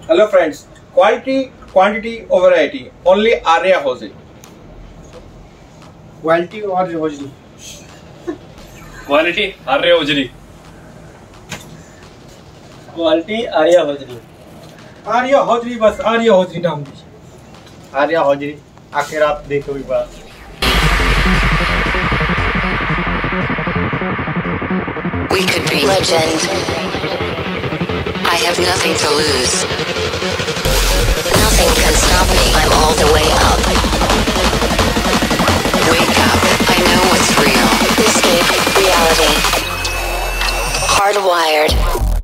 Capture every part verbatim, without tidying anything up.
Hello friends, quality, quantity over variety. Only Arya Hosiery. Quality और hosiery quality Arya hosiery quality Arya hosiery Arya hosiery बस Arya hosiery नाम दीजिए। Arya hosiery आखिर आप देखो एक बार। We could be legend. I have nothing to lose. Nothing can stop me. I'm all the way up. Wake up. I know what's real. Escape reality. Hardwired.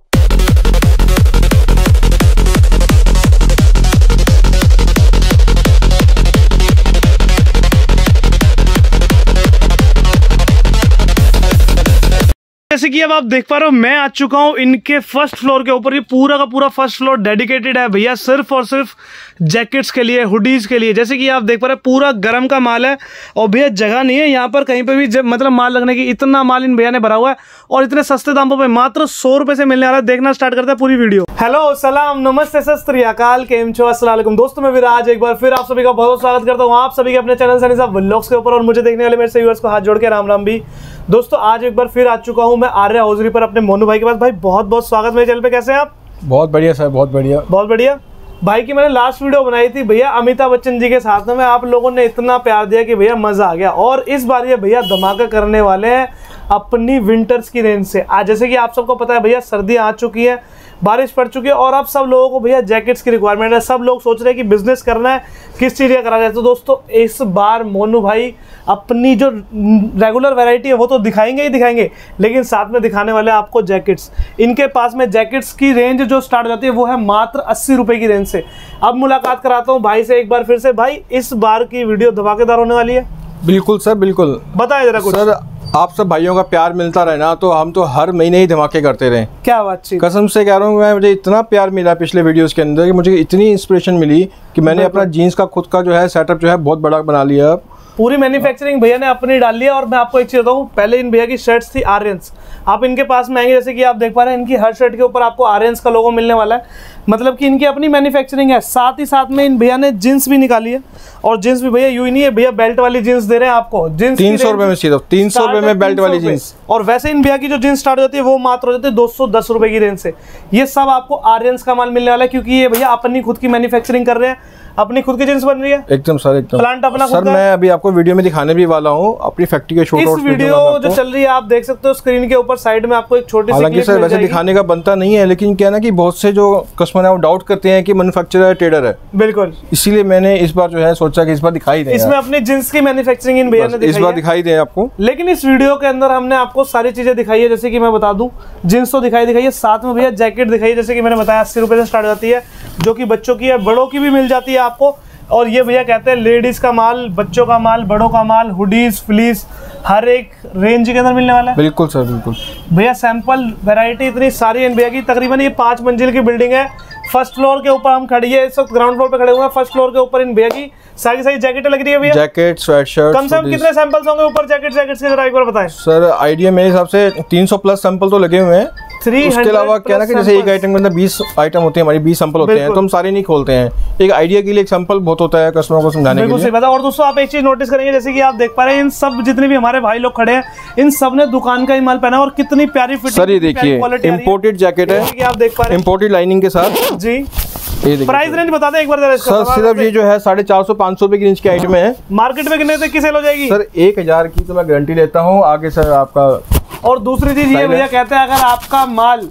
जैसे कि अब आप देख पा रहे हो मैं आ चुका हूं इनके फर्स्ट फ्लोर के ऊपर। ये पूरा का पूरा फर्स्ट फ्लोर डेडिकेटेड है भैया सिर्फ और सिर्फ जैकेट्स के लिए, हुडीज के लिए। जैसे कि आप देख पा रहे हैं पूरा गर्म का माल है और भैया जगह नहीं है यहाँ पर कहीं पे भी मतलब माल लगने की। इतना माल इन भैया ने भरा हुआ है और इतने सस्ते दामों पे मात्र सौ रुपए से मिलने वाला है। देखना स्टार्ट करते हैं पूरी वीडियो। हेलो सलाम नमस्ते सत श्री अकाल, केम छो, अस्सलाम वालेकुम दोस्तों। मैं विराज एक बार फिर आप सभी का बहुत स्वागत करता हूँ आप सभी के अपने चैनल सनी साहब व्लॉग्स के ऊपर। और मुझे देखने वाले मेरे से व्यूअर्स को हाथ जोड़ के राम राम भी। दोस्तों आज एक बार फिर आ चुका हूँ मैं आर्या होजरी पर अपने मोनू भाई के पास। भाई बहुत बहुत स्वागत मेरे चैनल पे। कैसे हैं आप? बहुत बढ़िया सर, बहुत बढ़िया बहुत बढ़िया। भाई की मैंने लास्ट वीडियो बनाई थी भैया अमिताभ बच्चन जी के साथ में। आप लोगों ने इतना प्यार दिया कि भैया मजा आ गया। और इस बार ये भैया धमाका करने वाले हैं अपनी विंटर्स की रेंज से। आज जैसे कि आप सबको पता है भैया सर्दी आ चुकी है, बारिश पड़ चुकी है और अब सब लोगों को भैया जैकेट्स की रिक्वायरमेंट है। सब लोग सोच रहे हैं कि बिजनेस करना है, किस चीज़ का करा जाए। तो दोस्तों इस बार मोनू भाई अपनी जो रेगुलर वैरायटी है वो तो दिखाएंगे ही दिखाएंगे, लेकिन साथ में दिखाने वाले आपको जैकेट्स। इनके पास में जैकेट्स की रेंज जो स्टार्ट हो जाती है वो है मात्र अस्सी रुपये की रेंज से। अब मुलाकात कराता हूँ भाई से एक बार फिर से। भाई इस बार की वीडियो धमाकेदार होने वाली है। बिल्कुल सर, बिल्कुल। बताए जरा कुछ। सर आप सब भाइयों का प्यार मिलता रहे ना तो हम तो हर महीने ही धमाके करते रहे। क्या बात है, कसम से कह रहा हूँ मैं। मुझे इतना प्यार मिला पिछले वीडियोस के अंदर कि मुझे इतनी इंस्पिरेशन मिली कि मैंने अपना जीन्स का खुद का जो है सेटअप जो है बहुत बड़ा बना लिया। पूरी मैन्युफैक्चरिंग भैया ने अपनी डाल ली है। और मैं आपको एक चीज़ बताऊँ, पहले इन भैया की शर्ट्स थी आर्यंस। आप इनके पास में आएंगे जैसे कि आप देख पा रहे हैं इनकी हर शर्ट के ऊपर आपको आर्यंस का लोगो मिलने वाला है। मतलब कि इनकी अपनी मैन्युफैक्चरिंग है। साथ ही साथ में इन भैया ने जीन्स भी निकाली है और जीन्स भी भैया यूं ही नहीं है भैया, बेल्ट वाली जीन्स दे रहे हैं आपको। जीन्स तीन सौ रुपए में सिर्फ तीन सौ रुपए में बेल्ट वाली जीन्स। और वैसे इन भैया की जो जीन्स स्टार्ट होती है वो मात्र हो जाती है दो सौ दस रुपए की रेंज से। ये सब आपको आर्यंस का माल मिलने वाला है क्योंकि ये भैया अपनी खुद की मैन्युफैक्चरिंग कर रहे हैं, अपनी खुद की जींस बन रही है। एकदम सर, एकदम प्लांट अपना सर। मैं अभी आपको वीडियो में दिखाने भी वाला हूँ अपनी फैक्ट्री के शूट। इस वीडियो जो चल रही है आप देख सकते हो स्क्रीन के ऊपर साइड में आपको एक छोटी सी हालांकि सर वैसे दिखाने का बनता नहीं है, लेकिन क्या ना कि बहुत से जो कस्टमर है वो डाउट करते हैं कि मैन्युफैक्चरर है, ट्रेडर है। बिल्कुल, इसीलिए मैंने इस बार जो है सोचा कि इस बार दिखाई दे। इसमें अपनी जींस की मैन्युफैक्चरिंग इन भैया ने दिखाई इस बार दिखाई दे आपको। लेकिन इस वीडियो के अंदर हमने आपको सारी चीजें दिखाई है। जैसे कि मैं बता दूं, जींस तो दिखाई दिखाई है, साथ में भैया जैकेट दिखाई है। जैसे कि मैंने बताया अस्सी रुपए से स्टार्ट जाती है, जो कि बच्चों की है, बड़ों की भी मिल जाती है आपको। और ये भैया कहते हैं लेडीज का माल, बच्चों का माल, बड़ों का माल, हुडीज, फ्लीस हर एक रेंज के अंदर मिलने वाला है। बिल्कुल सर, बिल्कुल भैया सैंपल वैरायटी इतनी सारी है भैया की। तकरीबन ये पांच मंजिल की बिल्डिंग है। फर्स्ट फ्लोर के ऊपर हम खड़ी है, इस वक्त ग्राउंड फ्लोर पे खड़े हुए हैं। फर्स्ट फ्लोर के ऊपर इन भैया की सारी सारी जैकेटें लग रही है भैया। Jacket, sweatshirt. कम से कम कितने सैंपल्स होंगे ऊपर जैकेट जैकेट के जरा एक बार बताएं सर। आइडिया मेरे हिसाब से तीन सौ प्लस सैंपल तो लगे हुए हैं। उसके अलावा क्या ना कि जैसे एक आइटम के अंदर बीस आइटम होते हैं, हमारी बीस सैंपल होते हैं, तो हम सारे नहीं खोलते हैं। एक आइडिया के लिए एक सैंपल बहुत होता है कस्टमर को समझाने के लिए। बता। और दोस्तों आप एक चीज नोटिस करेंगे, जैसे कि आप देख पा रहे हैं इन सब जितने भी हमारे भाई लोग खड़े हैं इन सब ने दुकान का ही माल पहना और कितनी प्यारी फिटिंग। सर ये देखिए इम्पोर्टेड जैकेट है, आप देख पा रहे हैं इम्पोर्टेड लाइनिंग के साथ जी। ये प्राइस रेंज बता दें एक बार जरा इसका। सर सिर्फ ये जो है साढ़े चार सौ पाँच सौ रुपए की रेंज की आइटम है। मार्केट में कितने तक की सेल हो जाएगी? सर एक हजार की तो मैं गारंटी लेता हूँ आगे सर आपका। और दूसरी चीज ये भैया कहते हैं अगर आपका माल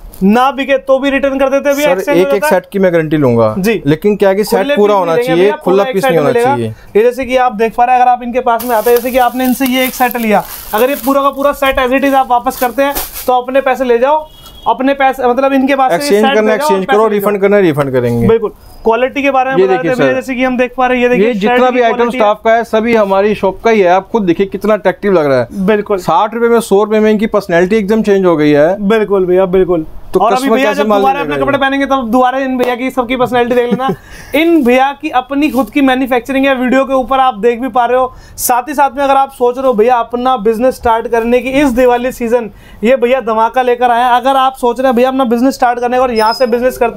ना बिके तो भी रिटर्न कर देते हैं। सर एक एक सेट की मैं गारंटी लूंगा जी, लेकिन क्या कि सेट पूरा होना चाहिए, खुला पीस नहीं होना चाहिए। ये जैसे कि आप देख पा रहे हैं अगर आप इनके पास में आते हैं, जैसे कि आपने इनसे ये एक सेट लिया, अगर ये पूरा का पूरा सेट एज इट इज आप वापस करते हैं तो अपने पैसे ले जाओ, अपने पैसे मतलब इनके पास एक्सचेंज करना एक्सचेंज करो, रिफंड करना रिफंड करेंगे। बिल्कुल। क्वालिटी के बारे में ये बता रहे हैं जैसे कि हम देख पा रहे हैं, ये देखिए जितना भी आइटम स्टाफ का है सभी हमारी शॉप का ही है। आप खुद देखिए कितना अट्रैक्टिव लग रहा है। बिल्कुल। साठ रुपए में सौ रुपए में इनकी पर्सनैलिटी एकदम चेंज हो गई है। बिल्कुल भैया, बिल्कुल। तो और अभी भैया जब दोबारा अपने कपड़े पहनेंगे तब दोबारा इन भैया की सबकी पर्सनैलिटी देख लेना। इन भैया की अपनी खुद की मैन्युफैक्चरिंग है, वीडियो के ऊपर आप देख भी पा रहे हो। साथ ही साथ में अगर आप सोच रहे हो भैया अपना बिजनेस स्टार्ट करने की इस दिवाली सीजन, ये भैया धमाका लेकर आए हैं। अगर आप सोच रहे हैं भैया अपना बिजनेस स्टार्ट करने का और यहाँ से बिजनेस करते हैं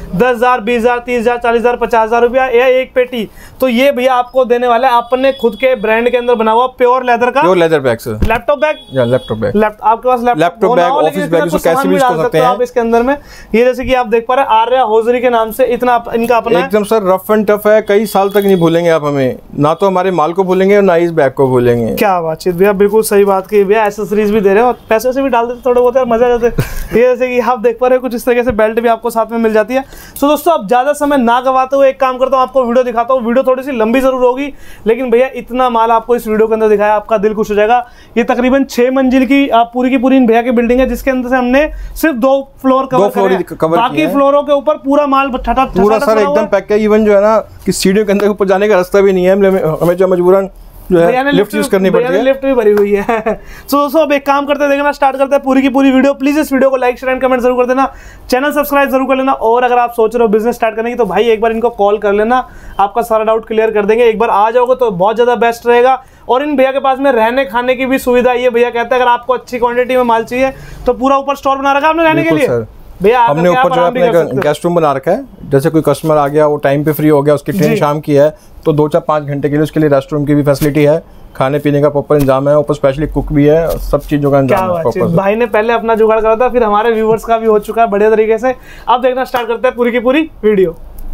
दस हजार बीस हजार तीस हजार चालीस हजार पचास हजार रुपया या एक पेटी, तो ये भैया आपको देने वाला है अपने खुद के ब्रांड के अंदर बना हुआ प्योर लेदर का pure leather bag sir. Laptop bag या लैपटॉप बैग, लैपटॉप आपके पास लैपटॉप बैग, ऑफिस बैग, इसको कैसे भी यूज कर सकते हैं आप इसके अंदर में। ये जैसे कि आप देख पा रहे हैं आर्या होजरी के नाम से, इतना इनका अपना एकदम सर रफ एंड टफ है, कई साल तक नहीं भूलेंगे आप हमें, ना तो हमारे माल को भूलेंगे और ना इस बैग को भूलेंगे। क्या बातचीत भैया, बिल्कुल सही बात की भैया। एसेसरीज भी दे रहे हो और पैसे से भी डाल देते थोड़े बहुत यार, मजा आ जाते। ये जैसे कि आप देख पा रहे हो कुछ इस तरीके से बेल्ट भी आपको साथ में मिल जाती है। सो दोस्तों अब ज्यादा समय ना गवाते हुए एक काम करता हूँ, आपको वीडियो दिखाता हूँ। वीडियो थोड़ी सी लंबी जरूर होगी, लेकिन भैया इतना माल आपको इस वीडियो के अंदर दिखाया, आपका दिल खुश हो जाएगा। ये तकरीबन छह मंजिल की आप पूरी की पूरी इन भैया की बिल्डिंग है, जिसके अंदर से हमने सिर्फ दो फ्लोर कवर करे, बाकी फ्लोरों के ऊपर पूरा माल पूरा सर एकदम पैक है। इवन जो है ना कि सीढ़ियों के अंदर ऊपर जाने का रास्ता भी नहीं है, हमें जो मजबूरन जो है लिफ्ट यूज करनी पड़ती है, लिफ्ट भी भरी हुई है। सो दोस्तों अब एक काम करते हैं, देखना स्टार्ट करते हैं पूरी की पूरी वीडियो। प्लीज इस वीडियो को लाइक शेयर एंड कमेंट जरूर कर देना, चैनल सब्सक्राइब जरूर कर लेना, और अगर आप सोच रहे हो बिजनेस स्टार्ट करने की तो भाई एक बार इनको कॉल कर लेना, आपका सारा डाउट क्लियर कर देंगे। एक बार आ जाओगे तो बहुत ज्यादा बेस्ट रहेगा। और इन भैया के पास में रहने खाने की भी सुविधा, ये भैया कहते हैं अगर आपको अच्छी क्वांटिटी में माल चाहिए तो पूरा ऊपर स्टोर बना रखा है आपने रहने के लिए भैया। हमने ऊपर जो है अपने गेस्ट रूम बना रखा है, जैसे कोई कस्टमर आ गया वो टाइम पे फ्री हो गया, उसकी ट्रेन शाम की है तो दो चार पाँच घंटे के लिए उसके लिए रेस्ट रूम की भी फैसिलिटी है, खाने पीने का प्रॉपर इंतजाम है, ऊपर स्पेशली कुक भी है, सब चीजों का इंतजाम है प्रॉपर। भाई ने पहले अपना जुगाड़ करा था, फिर हमारे व्यूवर्स का भी हो चुका है बढ़िया तरीके से। अब देखना स्टार्ट करते हैं पूरी की पूरी वीडियो।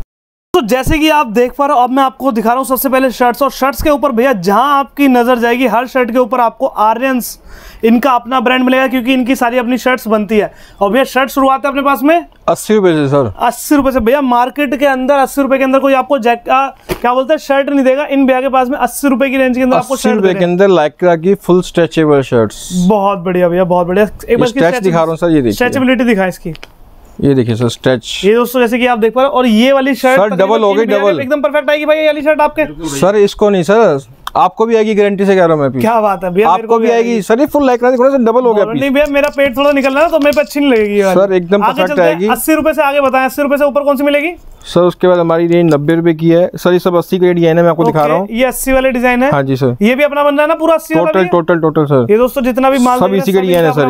तो जैसे कि आप देख पा रहे हो, अब मैं आपको दिखा रहा हूँ सबसे पहले शर्ट्स, और शर्ट्स के ऊपर भैया जहां आपकी नजर जाएगी हर शर्ट के ऊपर आपको आर्यंस इनका अपना ब्रांड मिलेगा, क्योंकि इनकी सारी अपनी शर्ट्स बनती है। और भैया शर्ट शुरुआत है अपने पास में अस्सी रुपए से सर, अस्सी रुपए से भैया। मार्केट के अंदर अस्सी रुपए के अंदर कोई आपको जैक क्या बोलते हैं शर्ट नहीं देगा, इन भैया के पास में अस्सी रुपए की रेंज के अंदर आपको शर्ट के अंदर लाइक्रा की फुल स्ट्रेचेबल शर्ट्स। बहुत बढ़िया भैया, बहुत बढ़िया। एक बार स्ट्रेच दिखा रहा हूँ सर, ये देखिए स्ट्रेचेबिलिटी दिखा इसकी, ये देखिए सर स्ट्रेच। ये दोस्तों जैसे कि आप देख पा रहे हो, और ये वाली शर्ट सर डबल हो गई, डबल एकदम परफेक्ट आएगी भाई ये वाली शर्ट आपके। सर इसको नहीं सर, आपको भी आएगी, गारंटी से कह रहा हूं मैं। क्या बात है भैया, आपको भी आएगी सर, ये फुल लाइक्रा देखो ना, डबल हो गया। नहीं भैया मेरा पेट थोड़ा निकल रहा है तो मेरे पे अच्छी नहीं लगेगी सर, एकदम परफेक्ट आएगी। अस्सी रुपए से आगे बताएं, अस्सी रुपए से ऊपर कौन सी मिलेगी सर? उसके बाद हमारी रेंज नब्बे रुपए की है सर, ये सब अस्सी का डिजाइन है, मैं आपको दिखा रहा हूँ। ये अस्सी वाले डिजाइन है? हाँ जी सर। ये भी अपना बन रहा है ना पूरा अस्सी वाला? टोटल टोटल टोटल सर, ये दोस्तों जितना भी माल सब इसी का डिजाइन है सर,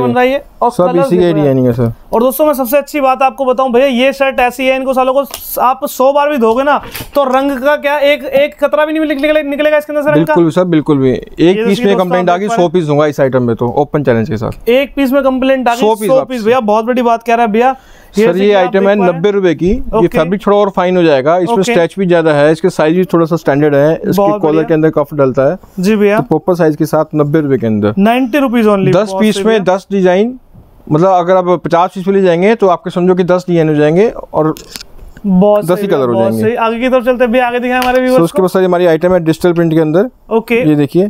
सब इसी का डिजाइन है सर। और दोस्तों मैं सबसे अच्छी बात आपको बताऊं भैया, ये शर्ट ऐसी है, इनको सालों को आप सौ बार भी धोगे ना तो रंग का क्या एक एक खतरा भी नहीं निकलेगा इसके अंदर। बिल्कुल सर, बिल्कुल भी। एक पीस में कंप्लेंट आ गई, सौ पीस दूंगा इस आइटम में, तो ओपन चैलेंज के साथ। एक पीस में कंप्लेंट आ गई, सौ पीस भैया, बहुत बड़ी बात कह रहा है भैया। सर ये आइटम है नब्बे रुपए की, ये फैब्रिक थोड़ा और फाइन हो जाएगा, इसमें स्ट्रेच भी ज्यादा है, इसके साइज भी थोड़ा सा स्टैंडर्ड है, इसके कॉलर के अंदर कफ डलता है जी भैया, प्रॉपर साइज के साथ नब्बे रुपए के अंदर नाइन्टी रुपीज ओनली। दस पीस में दस डिजाइन, मतलब अगर आप पचास पीस ले जाएंगे तो आपके समझो कि दस डिजाइन हो जाएंगे और दस ही कलर हो जाएंगे। आगे की तरफ चलते हैं, आगे दिखाएं हमारे व्यूअर्स को। उसके बाद सर हमारी आइटम है डिजिटल प्रिंट के अंदर। ओके, ये देखिए,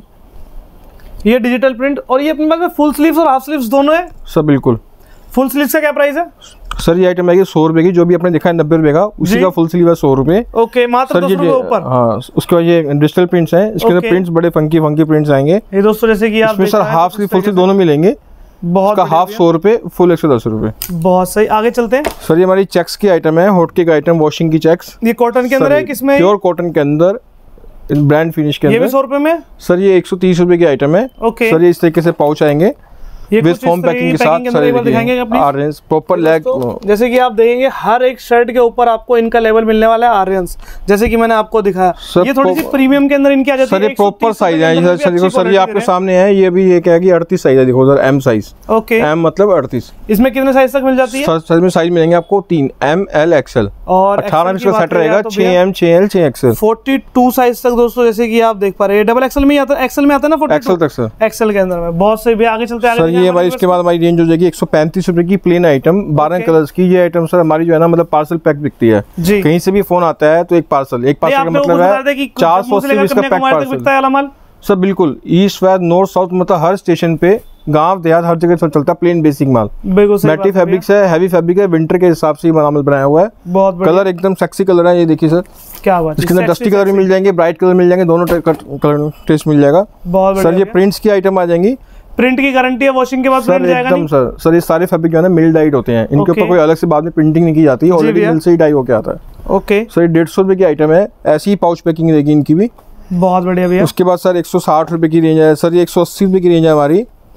ये डिजिटल प्रिंट, और ये अपने पास में फुल स्लीव्स और हाफ स्लीव्स दोनों है सर। बिल्कुल। फुल स्लीव्स का क्या प्राइस है सर? ये आइटम आएगी सौ रुपए की, जो भी आपने दिखा है नब्बे रुपए का, उसी का फुल स्लीव है सौ रुपए। ओके, मात्र दस रुपए ऊपर। हाँ, उसके बाद ये डिजिटल प्रिंट्स हैं, इसके अंदर प्रिंट्स बड़े फंकी फंकी प्रिंट्स आएंगे। ये दोस्तों जैसे कि आप sir half sleeve full sleeve दोनों मिलेंगे, बहुत हाफ सौ रुपए, फुल एक सौ दस रुपए। बहुत सही, आगे चलते हैं सर। ये हमारी चेक्स की आइटम है, हॉट केक आइटम, वॉशिंग की चेक्स। ये कॉटन के अंदर है, किसमें? प्योर कॉटन के अंदर, ब्रांड फिनिश के अंदर। ये भी सौ रुपए में सर, ये एक सौ तीस रुपए की आइटम है। ओके सर, ये इस तरीके से पाउच आएंगे विद फॉर्म पैकिंग के साथ, आर्यंस प्रॉपर लेग। जैसे कि आप देखेंगे हर एक शर्ट के ऊपर आपको इनका लेवल मिलने वाला है आर्यंस, जैसे कि मैंने आपको दिखाया। ये थोड़ी सी प्रीमियम के अंदर इनकी आ जाती है। सर ये प्रॉपर साइज है सर, देखो सर ये आपके सामने है, ये भी ये क्या है अड़तीस साइज है, देखो sir M size. Okay, M मतलब अड़तीस। इसमें कितने साइज तक मिल जाती है? सर में साइज मिलेंगे आपको तीन, एम एल एक्सएल, और अठारह इंच का सेट रहेगा, छह एम छह एल छह एक्सएल, बयालीस साइज तक दोस्तों, जैसे कि आप देख पा रहे हैं। डबल एक्सएल में आता है, एक्सएल में आता है ना, एक्सएल तक सर, एक्सएल के अंदर में। बहुत सही भैया, आगे चलते हैं। सर ये हमारी इसके बाद रेंज हो जाएगी एक सौ पैंतीस रुपए की प्लेन आइटम, बारह कलर्स की। ये आइटम सर हमारी जो है ना, मतलब पार्सल पैक बिकती है, कहीं से भी फोन आता है तो एक पार्सल, एक पार्सल का मतलब है चार सौ अस्सी इसका पैक पार्सल सर। बिल्कुल, ईस्ट वेस्ट नॉर्थ साउथ, मतलब हर स्टेशन पे, गांव देहात हर जगह चलता है प्लेन बेसिक माल। मैटी फैब्रिक्स है, हैवी फैब्रिक है, विंटर के हिसाब से माल बनाया हुआ है। बहुत कलर एकदम सेक्सी कलर है, ये देखिए सर, क्या बात है। इसके अंदर डस्टी कलर भी मिल जाएंगे, ब्राइट कलर मिल जाएंगे, दोनों कलर टेस्ट मिल जाएगा सर। ये प्रिंट्स की आइटम आ जाएंगी, प्रिंट की गारंटी है, वॉशिंग के बाद सर एकदम सर। सर ये सारे फैब्रिक जो है ना मिल डाइड होते हैं, इनके ऊपर कोई अलग से बाद में प्रिंटिंग नहीं की जाती है, ऑलरेडी मिल से ही डाई होके आता है। ओके सर, ये डेढ़ सौ रुपए की आइटम है, ऐसी ही पाउच पैकिंग रहेगी इनकी भी। बहुत बढ़िया भैया। उसके बाद सर एक सौ साठ रुपए की रेंज है सर, ये एक सौ अस्सी रुपए की रेंज है हमारी।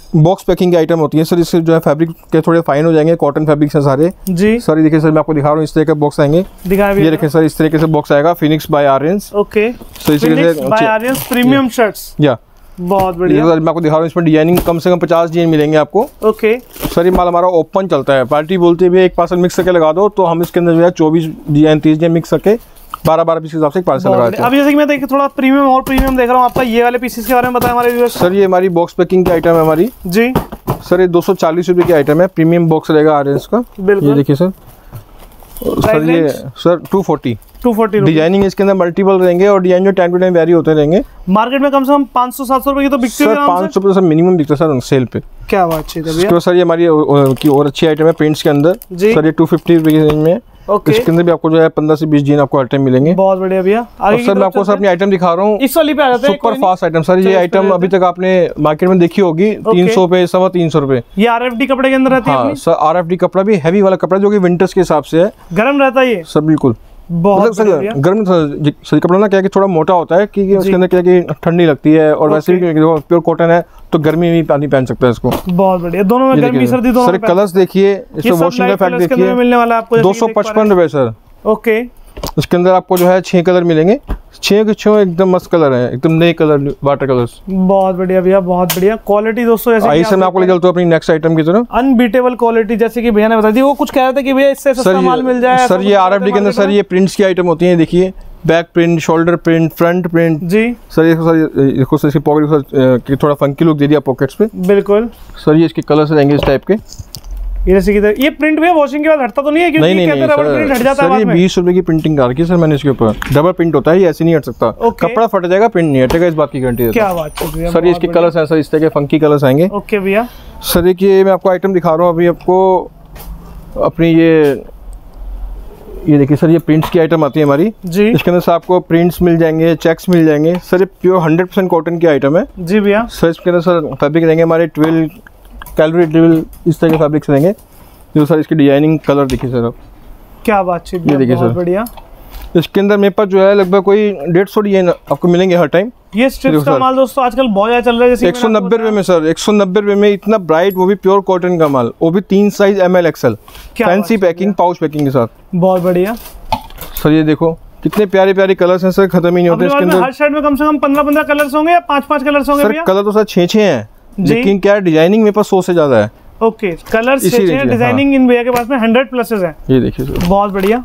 बॉक्स पैकिंग की आइटम होती है सर। इससे जो है फैब्रिक के थोड़े फाइन हो जाएंगे, कॉटन फैब्रिक है सारे जी। सर ये देखिए सर, मैं आपको दिखा रहा हूँ, इस तरह का बॉक्स आएंगे। ये देखिए सर, इस तरीके से बॉक्स आएगा, phoenix by Aryans. Okay, sir इस तरीके से बाय आर्यंस प्रीमियम शर्ट्स। या बहुत बढ़िया। मैं आपको दिखा रहा हूँ, इसमें डिजाइनिंग कम से कम पचास डिजाइन मिलेंगे आपको। ओके सर ये माल हमारा ओपन चलता है, पार्टी बोलते हुए एक पार्सल मिक्स करके लगा दो, तो हम इसके अंदर जो है चौबीस डिजाइन तीस डिजाइन मिक्स करके बारह बारह पीस के हिसाब से एक पार्सल लगाते हैं। अब जैसे कि मैं देखिए थोड़ा प्रीमियम और प्रीमियम देख रहा हूँ आपका, ये वाले पीसेस के बारे में बताएं हमारे व्यूअर्स। सर ये हमारी बॉक्स पैकिंग की आइटम है हमारी जी। सर ये दो सौ चालीस रुपए की आइटम है, प्रीमियम बॉक्स रहेगा आर्यंस का। ये देखिए सर, सर ये sir two forty two forty designing इसके अंदर मल्टीपल रहेंगे और डिजाइन जो टाइम टू टाइम वेरी होते रहेंगे। मार्केट में कम से कम पाँच सौ सात सौ रुपए की तो बिकती है सर, पाँच सौ रुपए सर मिनिमम बिकता है सर सेल पे। क्या बात है। तो सर ये हमारी की और अच्छी आइटम है प्रिंट्स के अंदर जी। सर ये टू फिफ्टी रुपए की रेंज में। ओके, इसके अंदर भी आपको जो है पंद्रह से बीस जीन आपको आइटम मिलेंगे। बहुत बढ़िया भैया। और सर मैं आपको सर अपनी आइटम दिखा रहा हूँ, इस वाली पे आ जाते हैं, सुपर फास्ट आइटम सर। ये आइटम अभी तक आपने मार्केट में देखी होगी तीन सौ पे, सवा तीन सौ रुपए। ये आरएफडी कपड़े के अंदर रहती है। हाँ सर, आरएफडी कपड़ा भी हैवी वाला कपड़ा जो कि विंटर्स के हिसाब से है, गर्म रहता है ये सर बिल्कुल। बहुत सर गर्म सही कपड़ा ना क्या कि थोड़ा मोटा होता है कि उसके अंदर क्या कि ठंडी लगती है, और वैसे भी प्योर कॉटन है तो गर्मी में पानी पहन सकता है इसको। बहुत बढ़िया, दोनों में गर्मी सर्दी दोनों। सर कलर्स देखिए, इसमें वॉशिंग का फैक्ट देखिए, मिलने वाला आपको दो सौ पचपन रुपए सर। ओके, इसके अंदर आपको जो है छह कलर मिलेंगे, छह के छह एकदम मस्त कलर है, एकदम नए कलर वाटर कलर्स। बहुत बढ़िया भैया, बहुत बढ़िया क्वालिटी दोस्तों। ऐसे आइए सर मैं आपको ले चलता हूं अपनी नेक्स्ट आइटम की तरफ। अनबीटेबल क्वालिटी, जैसे कि भैया ने बताई थी, वो कुछ कह रहे थे कि भैया इससे सस्ता माल मिल जाए। सर ये आरएफडी के अंदर सर ये प्रिंट्स की आइटम होती है, देखिए back print, shoulder print, front print जी। सर ये सर देखो सर इसकी पॉकेट की थोड़ा फंकी लुक दे दिया पॉकेट्स पे। बिल्कुल सर, ये इसके कलर्स रहेंगे इस टाइप के। ये जैसे कि ये प्रिंट भी वॉशिंग के बाद हटता तो नहीं है, क्योंकि नहीं, नहीं, कहते हैं रबर प्रिंट हट जाता है बाद में। बीस रुपए की प्रिंटिंग कर रखी है सर मैंने इसके ऊपर, डबल प्रिंट होता है, ये ऐसे नहीं हट सकता। कपड़ा फट जाएगा, प्रिंट नहीं हटेगा, इस बात की गारंटी है। क्या बात है भैया। सर ये इसके कलर्स हैं सर, इस तरह के फंकी कलर्स आएंगे। ओके भैया। सर ये मैं आपको आइटम दिखा रहा हूँ अभी आपको अपनी, ये ये देखिए सर, ये प्रिंट्स की आइटम आती है हमारी जी। इसके अंदर से आपको प्रिंट्स मिल जाएंगे, चेक्स मिल जाएंगे सर। ये प्योर हंड्रेड परसेंट कॉटन की आइटम है जी भैया। सर इसके अंदर सर फैब्रिक रहेंगे हमारे ट्वेल्व कैलोरी ट्वेल्व इस तरह के फैब्रिक्स रहेंगे। जो सर इसकी डिजाइनिंग कलर देखिए सर आप। क्या बात है, ये देखिए सर बढ़िया। इसके अंदर मेरे पास जो है लगभग कोई डेढ़ सौ डिजाइन आपको मिलेंगे हर टाइम। ये स्ट्रिप्स का माल दोस्तों आजकल बहुत ज्यादा चल रहा है। जैसे एक सौ नब्बे रुपए में सर, एक सौ नब्बे रुपए में इतना ब्राइट, वो भी प्योर कॉटन का माल, वो भी तीन size M L XL, fancy packing, pouch packing के साथ। बहुत बढ़िया सर, ये देखो कितने प्यारे प्यारे कलर्स हैं सर, खत्म ही नहीं होते इसके अंदर। हर शर्ट में कम से कम पंद्रह पंद्रह कलर्स होंगे या पांच पांच कलर्स होंगे सर? कलर तो सर छह छह हैं, लेकिन क्या डिजाइनिंग मेरे पास सौ से ज्यादा है। ओके, कलर डिजाइनिंग इन भैया के पास में हंड्रेड प्लसेस है। ये देखिए सर, बहुत बढ़िया।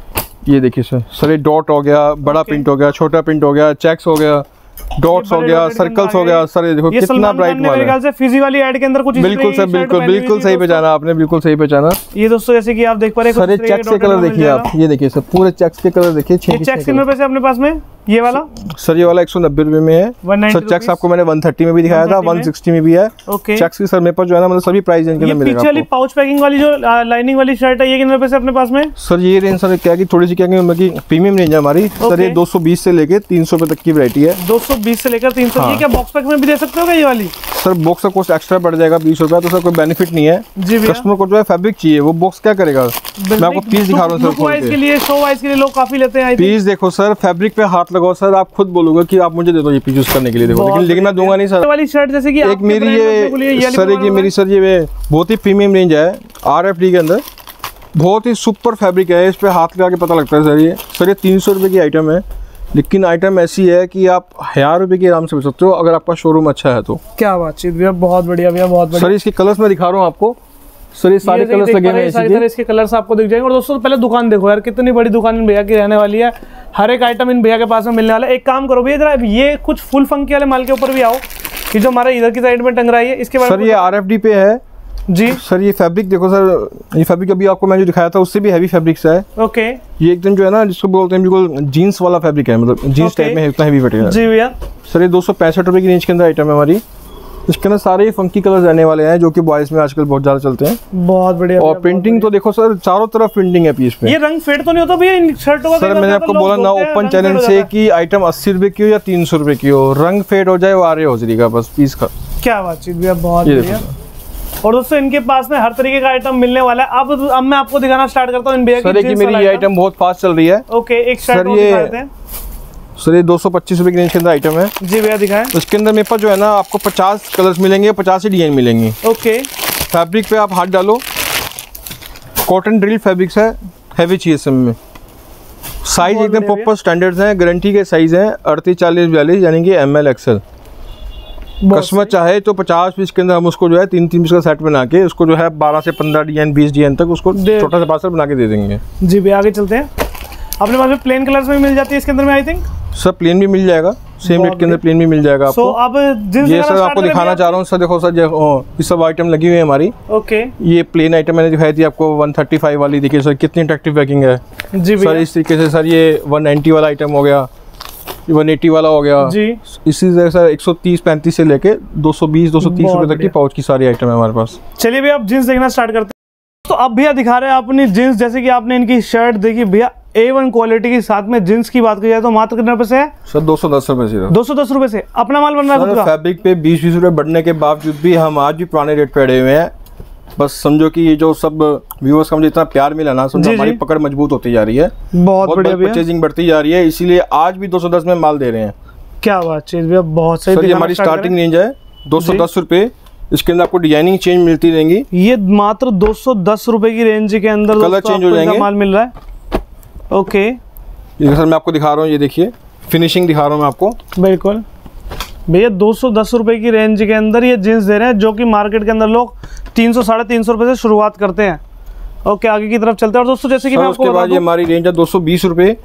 ये देखिए सर, सर ये डॉट हो गया, बड़ा प्रिंट हो गया, छोटा प्रिंट हो गया, चेक्स हो गया, डॉट्स हो गया, सर्कल्स हो गया सर। ये देखो ये कितना ब्राइट माल है। मेरे ख्याल से फिजी वाली ऐड के अंदर कुछ बिल्कुल सर, बिल्कुल बिल्कुल सही पहचाना आपने, बिल्कुल सही पहचाना। ये दोस्तों जैसे कि आप देख पा रहे हैं सर, ये चेक्स के कलर देखिए आप, ये देखिए सर पूरे चेक्स के कलर देखिए। चेक्स कितने रुपए से अपने पास में? ये वाला सर, ये वाला एक सौ नब्बे रुपए में है सर। चेक्स आपको मैंने वन थर्टी में भी दिखाया था, वन सिक्सटी में भी है। ओके, चेक्स की सर मेरे पास जो है ना, मतलब सभी प्राइस रेंज के अंदर मिलेगा। पीछे वाली पाउच पैकिंग वाली जो लाइनिंग वाली शर्ट है, ये कितने रुपए से अपने पास में? सर ये रेंज सर क्या की थोड़ी सी क्या की प्रीमियम रेंज है हमारी सर। ये दो सौ बीस से लेके तीन सौ रुपए तक की वैरायटी है। दो सौ बीस से लेकर तीन सौ। ये क्या बॉक्स पैक में भी दे सकते हो क्या ये वाली? सर बॉक्स का कॉस्ट एक्स्ट्रा बढ़ जाएगा बीस रुपया, तो सर कोई बेनिफिट नहीं है जी। कस्टमर को जो है फैब्रिक चाहिए, वो बॉक्स क्या करेगा? मैं आपको पीस दिखा रहा हूँ सर, वाइज के लिए, शो वाइज के लिए लोग काफी लेते हैं। पीस देखो सर, फैब्रिक पे हाथ लगाओ सर, आप खुद बोलोगे कि आप मुझे दे दो ये पीस यूज करने के लिए। देखो, लेकिन लेकिन मैं दूंगा नहीं सर। वाली शर्ट जैसे कि एक मेरी ये सर, एक ये मेरी सर, ये बहुत ही प्रीमियम रेंज है आरएफडी के अंदर, बहुत ही सुपर फैब्रिक है। इस पे हाथ लगा के पता लगता है सर। ये सर ये तीन सौ रुपये की आइटम है, लेकिन आइटम ऐसी है कि आप हजार रुपए की आराम से बेच सकते हो अगर आपका शोरूम अच्छा है तो। क्या बातचीत भैया, बहुत बढ़िया भैया, बहुत बढ़िया। सर इसके कलर्स मैं दिखा रहा हूँ आपको सर, ये सारे कलर्स लगे हुए हैं, सारी तरह इसके कलर्स आपको दिख जाएंगे। और दोस्तों पहले दुकान देखो यार, कितनी बड़ी दुकान इन भैया की रहने वाली है, हर एक आइटम इन भैया के पास में मिलने वाला है। एक काम करो भैया, जरा ये कुछ फुल फंकी वाले माल के ऊपर भी आओ, ये जो हमारा इधर की साइड में टंग रहा है इसके बारे में। सर ये आरएफडी पे है जी सर। ये फैब्रिक देखो सर, ये फैब्रिक अभी आपको मैं जो दिखाया था उससे भी हैवी फैब्रिक्स है। ओके, ये एकदम जो है ना, जिसको बोलते हैं बिल्कुल जीन्स वाला फैब्रिक है, मतलब जीन्स टाइप में इतना हैवी फैब्रिक है जी भैया। सर ये दो सौ पैंसठ रुपए की रेंज के अंदर आइटम है हमारी। इसके अंदर सारे फंकी कलर्स रहने वाले हैं, जो कि बॉयज में आजकल बहुत ज्यादा चलते हैं। बहुत बढ़िया। और प्रिंटिंग तो देखो सर, चारों तरफ प्रिंटिंग है पीस पे। ये रंग फेड तो नहीं होता भैया इन शर्टों का? सर मैंने आपको बोला ना ओपन चैनल से कि आइटम अस्सी रुपए की हो या तीन सौ रुपए की हो, रंग फेड हो जाए वो आ रही हो जाएगा बस पीस का। क्या बातचीत भैया, बहुत बढ़िया। और दोस्तों इनके पास में हर तरीके का आइटम मिलने वाला है। अब अब मैं आपको दिखाना स्टार्ट करता हूँ इन भैया की। सर की मेरी ये आइटम बहुत फास्ट चल रही है। ओके, एक शर्ट ये सर ये दो सौ पच्चीस रुपए की रेंज के अंदर आइटम है जी भैया दिखाएं। इसके अंदर मेरे पास जो है ना आपको पचास कलर्स मिलेंगे, पचास ही डिजाइन मिलेंगी। ओके। फैब्रिक पे आप हाथ डालो, कॉटन ड्रिल फैब्रिक्स है, हैवी चाहिए सब में। साइज एकदम प्रॉपर स्टैंडर्ड्स हैं, गारंटी के साइज हैं अड़तीस चालीस बयालीस यानी कि एम एल एक्सएल। कस्टमर चाहे तो पचास पीस के अंदर हम उसको जो है तीन तीन पीस का सेट बना के उसको जो है बारह से पंद्रह डिजाइन बीस डिजाइन तक उसको छोटा सा पार्सल बना के दे देंगे। जी भैया आगे चलते हैं। अपने पास में प्लेन कलर्स में मिल जाती है इसके अंदर में आई थिंक सब प्लेन भी मिल जाएगा, सेम रेट के अंदर प्लेन भी मिल जाएगा आपको। so, अब ये सर आपको दिखाना चाह रहा हूँ सर, देखो सर ये सब आइटम लगी हुई है हमारी। ओके। ये प्लेन आइटम मैंने दिखाई थी आपको एक सौ पैंतीस वाली, देखिए सर कितनी अट्रैक्टिव पैकिंग है जी सर। इस तरीके से सर ये एक सौ नब्बे वाला आइटम हो गया, एक सौ अस्सी वाला हो गया जी। इसी तरह सर एक सौ तीस पैंतीस से लेके दो सौ बीस दो सौ तीस रुपए तक की पाउच की सारी आइटम है हमारे पास। चलिए भैया आप जींस देखना स्टार्ट करते हैं। तो अब भैया दिखा रहे हैं अपनी जींस, जैसे कि आपने इनकी शर्ट देखी भैया ए वन क्वालिटी के साथ में जींस की बात की जाए तो मात्र कितने रुपए से है सर? दो सौ दस रुपए से। दो सौ दस रुपए से अपना माल बन रहा है। फैब्रिक पे बीस बीस रुपए बढ़ने के बावजूद भी हम आज भी पुराने रेट पे अड़े हुए हैं। बस समझो कि ये जो सब व्यूअर्स का मुझे इतना प्यार मिला ना, समझो हमारी पकड़ मजबूत होती जा रही है, बहुत बढ़िया परचेजिंग बढ़ती जा रही है, इसीलिए आज भी दो सौ दस में माल दे रहे हैं। क्या बात चीज भैया, बहुत सही। सर ये हमारी स्टार्टिंग रेंज है दो सौ दस रुपए, इसके अंदर आपको डिजाइनिंग चेंज मिलती रहेंगी। ये मात्र दो सौ दस रुपए की रेंज के अंदर कलर चेंज हो जाएंगे, माल मिल रहा है। ओके ये सर मैं आपको दिखा रहा हूँ, ये देखिए फिनिशिंग दिखा रहा हूँ मैं आपको। बिल्कुल भैया दो सौ दस रुपए की रेंज के अंदर ये जींस दे रहे हैं, जो कि मार्केट के अंदर लोग तीन सौ साढ़े तीन सौ रुपए से शुरुआत करते हैं। ओके आगे की तरफ चलते हैं। और दोस्तों जैसे कि मैं आपको उसके बाद ये हमारी रेंज है दो सौ बीस रुपए,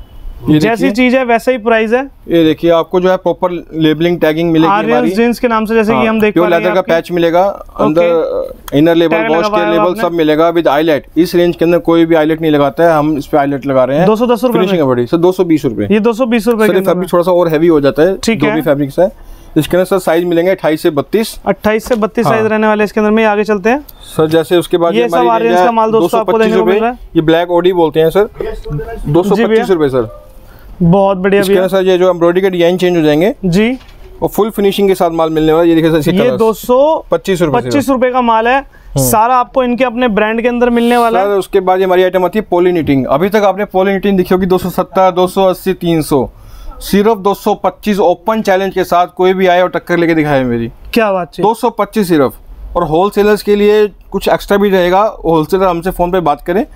जैसी चीज है वैसा ही प्राइस है। ये देखिए आपको जो है प्रॉपर लेबलिंग टैगिंग मिलेगी हमारी जींस के नाम से, जैसे कि हम देख पा रहे हैं लेदर का पैच मिलेगा, अंदर इनर लेबल वॉश के लेबल सब मिलेगा विद आईलेट। इस रेंज के अंदर कोई भी आईलेट नहीं लगाता है, हम इस पे आईलेट लगा रहे हैं। दो सौ दस रुपए फिनिशिंग है बड़ी सर, दो सौ बीस रुपए। ये दो सौ बीस रुपए का फैब्रिक थोड़ा सा और हैवी हो जाता है, जो भी फैब्रिक्स है। इसके अंदर सर साइज मिलेंगे अट्ठाईस से बत्तीस अट्ठाईस से बत्तीस साइज रहने वाले इसके अंदर में। आगे चलते हैं सर। जैसे उसके बाद ये सब आर्यंस का माल दोस्तों आपको देखने को मिल रहा है। ये ब्लैक ओडी बोलते हैं सर, दो सौ पच्चीस रुपए सर। बहुत बढ़िया इसके सर ये जो एम्ब्रॉयडरी के डिजाइन चेंज हो जाएंगे जी, और फुल फिनिशिंग के साथ माल मिलने वाला। ये देखिए सर ये दो सौ पच्चीस रुपए पच्चीस रुपए का माल है, सारा आपको इनके अपने ब्रांड के अंदर मिलने वाला है। उसके बाद हमारी आइटम आती है पॉली नीटिंग। अभी तक आपने पॉली नीटिंग देखी होगी दो सौ सत्तर दो सौ अस्सी तीन सौ, सिर्फ दो सौ पच्चीस ओपन चैलेंज के साथ कोई भी आए और टक्कर लेके दिखाए मेरी। क्या बात है, दो सौ पच्चीस सिर्फ। और होलसेलर्स के लिए कुछ एक्स्ट्रा भी रहेगा, होलसेलर हमसे फोन पे बात करें।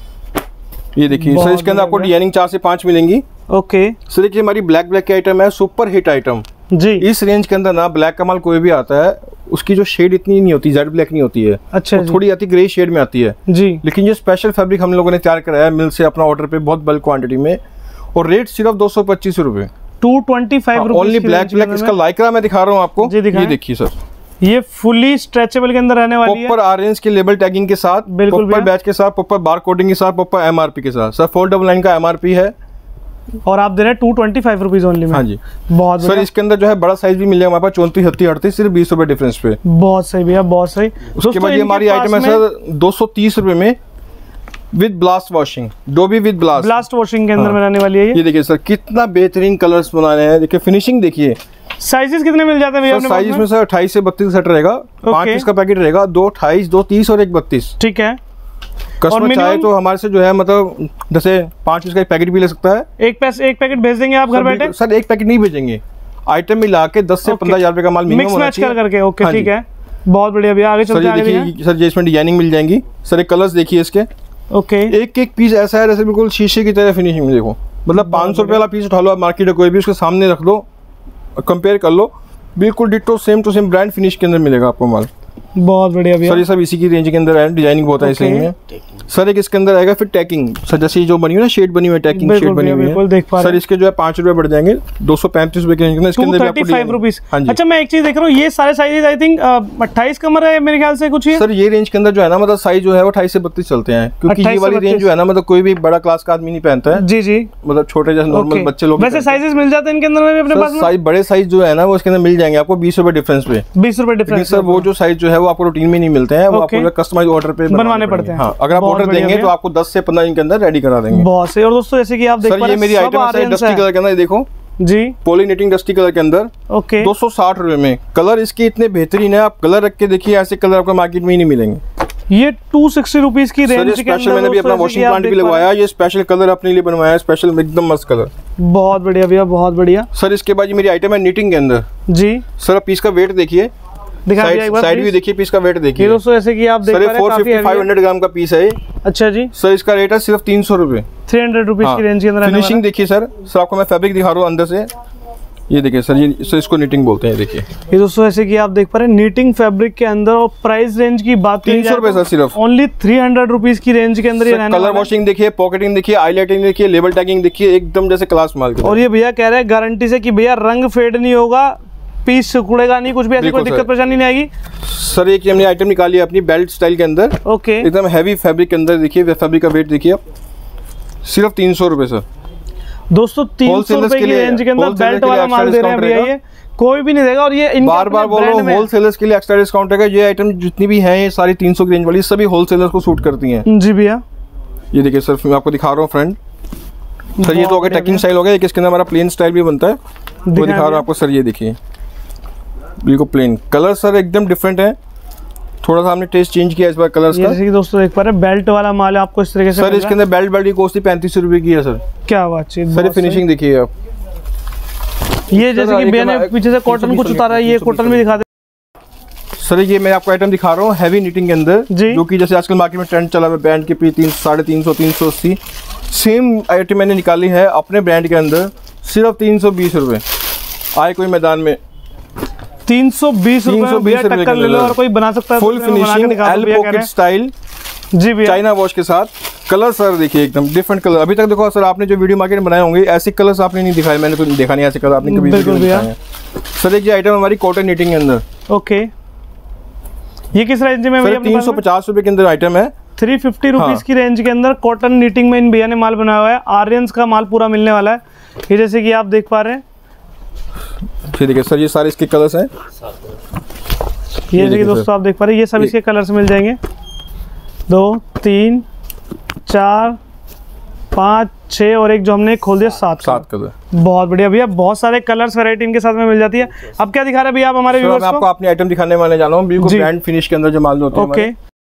ये देखिए सर इसके अंदर आपको डिजाइनिंग चार से पांच मिलेंगी। ओके सर देखिए हमारी ब्लैक ब्लैक की आइटम है, सुपर हिट आइटम जी। इस रेंज के अंदर ना ब्लैक का माल कोई भी आता है उसकी जो शेड इतनी नहीं होती, जेड ब्लैक नहीं होती है। अच्छा तो थोड़ी आती ग्रे शेड में आती है जी। लेकिन ये स्पेशल फैब्रिक हम लोगों ने तैयार कराया है मिल से अपना ऑर्डर पे, बहुत बल्क क्वांटिटी में, और रेट सिर्फ दो सौ पच्चीस रुपए two twenty five only. Black black इसका लाइक्रा मैं दिखा रहा हूँ आपको, ये देखिए सर ये फुली स्ट्रेचेबल के अंदर रहने वाली है, प्रॉपर ऑरेंज के लेबल टैगिंग के साथ, प्रॉपर बैच के साथ, प्रॉपर बार कोडिंग के साथ, प्रॉपर एमआरपी के साथ। सर फोर डबल नाइन का एमआरपी है और आप दे रहे हैं two twenty five rupees only में। हाँ जी बहुत सर। इसके अंदर जो है बड़ा साइज भी मिल जाएगा हमारे पास, चौंतीस छत्तीस अड़तीस, सिर्फ बीस रुपए डिफरेंस पे। बहुत सही भैया, बहुत सही। उसके बाद ये हमारी आइटम है सर दो सौ तीस रुपए में with blast washing, dobby with blast blast washing के अंदर में रहने वाली है ये। ये देखिए सर कितना बेहतरीन कलर्स बना रहे हैं, देखिए फिनिशिंग देखिए। साइजेस कितने मिल जाते हैं भैया? साइज में सर अट्ठाईस से बत्तीस सेट रहेगा, पांच पीस का पैकेट रहेगा, दो अट्ठाईस दो तीस और एक बत्तीस। ठीक है। कस्टमर चाहे तो हमारे से जो है मतलब जैसे पांच पीस का एक पैकेट भी ले सकता है। एक पैस एक पैकेट भेज देंगे आप घर बैठे? सर एक पैकेट नहीं भेजेंगे, आइटम मिला के दस से पंद्रह हजार रुपए का माल मिनिमम मिक्स मैच कर करके। ओके ठीक है, बहुत बढ़िया भैया। आगे चलते हैं। देखिए सर इसमें डिजाइनिंग मिल जाएंगी सर, एक कलर्स देखिए इसके। ओके एक एक पीस ऐसा है जैसे बिल्कुल शीशे की तरह फिनिशिंग में, देखो मतलब पाँच सौ रुपये वाला पीस उठा लो आप मार्केट में कोई भी, उसके सामने रख दो, कंपेयर कर लो, बिल्कुल ditto same to same brand finish के अंदर मिलेगा आपको माल। बहुत बढ़िया भैया। सर ये सब इसी की रेंज के अंदर है, डिजाइनिंग बहुत है इसी में। सर एक इसके अंदर आएगा फिर टैकिंग, सर जैसे जो बनी हुई है ना शेड बनी हुई है, टैकिंग शेड बनी हुई है सर, इसके जो है पांच रुपए बढ़ जाएंगे, दो सौ पैंतीस रुपए के रेंज में। इसके अंदर थर्टी फाइव रुपीज। अच्छा मैं एक चीज देख रहा हूँ, ये सारे साइजेस आई थिंक अट्ठाईस कमर है मेरे ख्याल से कुछ ही। सर ये रेंज के अंदर जो है ना मतलब साइज जो है वो अट्ठाईस से बत्तीस चलते हैं, क्योंकि ये वाली रेंज जो है ना मतलब कोई भी बड़ा क्लास का आदमी नहीं पहनता है जी जी, मतलब छोटे जैसे नॉर्मल बच्चे लोग। वैसे साइजेस मिल जाते हैं इनके अंदर में अपने पास? साइज बड़े साइज जो है ना वो इसके अंदर मिल जाएंगे आपको बीस रुपए डिफरेंस पे। बीस रुपए डिफरेंस सर, वो जो साइज जो है वो आपको रूटीन में नहीं मिलते हैं, वो आपको कस्टमाइज ऑर्डर पे बनवाने पड़ते हैं। हाँ, अगर आप ऑर्डर देंगे तो आपको दस से पंद्रह दिन के अंदर रेडी करा देंगे। बहुत सही। और दोस्तों जैसे कि आप देख पा रहे हैं, ये मेरी आइटम है डस्टी कलर के अंदर, देखो जी पॉली नीटिंग डस्टी कलर के अंदर। ओके दो सौ साठ रुपए में। कलर इसके इतने बेहतरीन है, आप कलर रख के देखिए, ऐसे कलर आपको मार्केट में ही नहीं मिलेंगे। ये टू सिक्सटी रुपीज की रेंज के स्पेशल मैंने भी अपना वॉशिंग प्लांट भी लगवाया, ये स्पेशल कलर अपने लिए बनवाया है, स्पेशल एकदम मस्त कलर। बहुत बढ़िया भैया, बहुत बढ़िया सर। इसके बाद ये मेरी आइटम है नीटिंग के अंदर जी। सर पीस का वेट देखिए, साइड भी देखिए, पीस का वेट देखिए दोस्तों, ऐसे कि आप देख पा रहे हैं four fifty five hundred gram का पीस है। अच्छा जी सर, इसका रेट है सिर्फ तीन सौ रुपए, थ्री हंड्रेड रुपीज की रेंज के अंदर। फिनिशिंग देखिए सर, सर आपको मैं फैब्रिक दिखा रहा हूँ अंदर से, ये देखिए सर, ये सर इसको नीटिंग बोलते हैं। देखिए ये दोस्तों, ऐसे कि आप देख पा रहे हैं नीटिंग फैब्रिक के अंदर, और प्राइस रेंज की बात तीन सौ रुपए सर, सिर्फ ओनली थ्री हंड्रेड रुपीज की रेंज के अंदर। ये कलर वॉशिंग देखिए, पॉकेटिंग देखिए, हाईलाइटिंग देखिए, लेबल टैगिंग देखिए, एकदम जैसे क्लास माल। और ये भैया कह रहे हैं गारंटी से कि भैया रंग फेड नहीं होगा, पीस सिकुड़ेगा नहीं, कुछ भी ऐसी कोई दिक्कत परेशानी नहीं आएगी। सर एक हमने आइटम निकाली है अपनी बेल्ट स्टाइल के अंदर, ओके, एकदम हैवी फैब्रिक के अंदर। देखिए फैब्रिक का वेट देखिए, सिर्फ तीन सौ रुपए सर। दोस्तों तीन सौ रुपए की रेंज के अंदर बेल्ट वाला माल दे रहे हैं भैया, ये कोई भी नहीं देगा। और ये बार बार बोलो, होलसेलर्स के लिए एक्स्ट्रा डिस्काउंट है। ये आइटम जितनी भी हैं, ये सारी तीन सौ की रेंज वाली सभी होलसेलर्स को सूट करती हैं जी भैया। ये देखिए सर, मैं आपको दिखा रहा हूँ फ्रेंड। सर ये तो हो गया टैकिंग स्टाइल हो गया, एक इसके अंदर हमारा प्लेन स्टाइल भी बनता है, वो दिखा रहा हूँ आपको। सर ये देखिए बिल्कुल प्लेन कलर सर, एकदम डिफरेंट है, थोड़ा सा हमने टेस्ट चेंज किया इस बार कलर्स का। जैसे कि दोस्तों देख पा रहे हैं बेल्ट वाला माल है आपको इस तरीके से। सर इसके अंदर बेल्ट बेल्ट की कॉस्ट पैंतीस रुपए की है सर। क्या बात है सर, फिनिशिंग देखिए आप। ये जैसे कि मैंने पीछे से कॉटन कुछ उतारा है, ये कॉटन भी दिखा दे सर। ये मैं आपको आइटम दिखा रहा हूँ हैवी नीटिंग के अंदर, जो कि जैसे आजकल मार्केट में ट्रेंड चला हुआ है, ब्रांड के पीस तीन साढ़े तीन सौ तीन सौ अस्सी। सेम आइटम मैंने निकाली है अपने ब्रांड के अंदर, सिर्फ तीन सौ बीस रुपए। आए कोई मैदान में तीन सौ बीस रुपए टक्कर ले लो और कोई बना सकता है। Full finishing L pocket style जी भैया, चाइना वॉश के साथ। कलर सर देखिए एकदम डिफरेंट कलर। अभी तक देखो सर, आपने जो वीडियो मार्केट में बनाए होंगे ऐसे कलर्स आपने नहीं दिखाए, मैंने तो देखा नहीं ऐसे कलर आपने कभी नहीं दिखाए। सर एक ये आइटम हमारी कॉटन नीटिंग के अंदर, ओके, ये किस रेंज में भैया? तीन सौ पचास रुपए के अंदर आइटम है, थ्री फिफ्टी रुपीज की रेंज के अंदर कॉटन नीटिंग में इन भैया ने माल बनाया हुआ है। आर्यंस का माल पूरा मिलने वाला है, ये जैसे कि आप देख पा रहे हैं। ठीक है सर, ये सारे इसके कलर्स हैं। ये देखिए दोस्तों, आप देख पा रहे हैं, ये सब इसके कलर्स मिल जाएंगे। दो, तीन, चार, पाँच, छः और एक जो हमने खोल दिया सात सात कलर। बहुत बढ़िया भैया, बहुत सारे कलर्स वैरायटी इनके साथ में मिल जाती है। अब क्या दिखा रहे हैं भैया आप हमारे व्यूअर्स को? मैं आपको अपनी आइटम दिखाने वाले जा रहा हूँ, बिल्कुल ब्रांड फिनिश के अंदर जो माल होते हैं। ओके,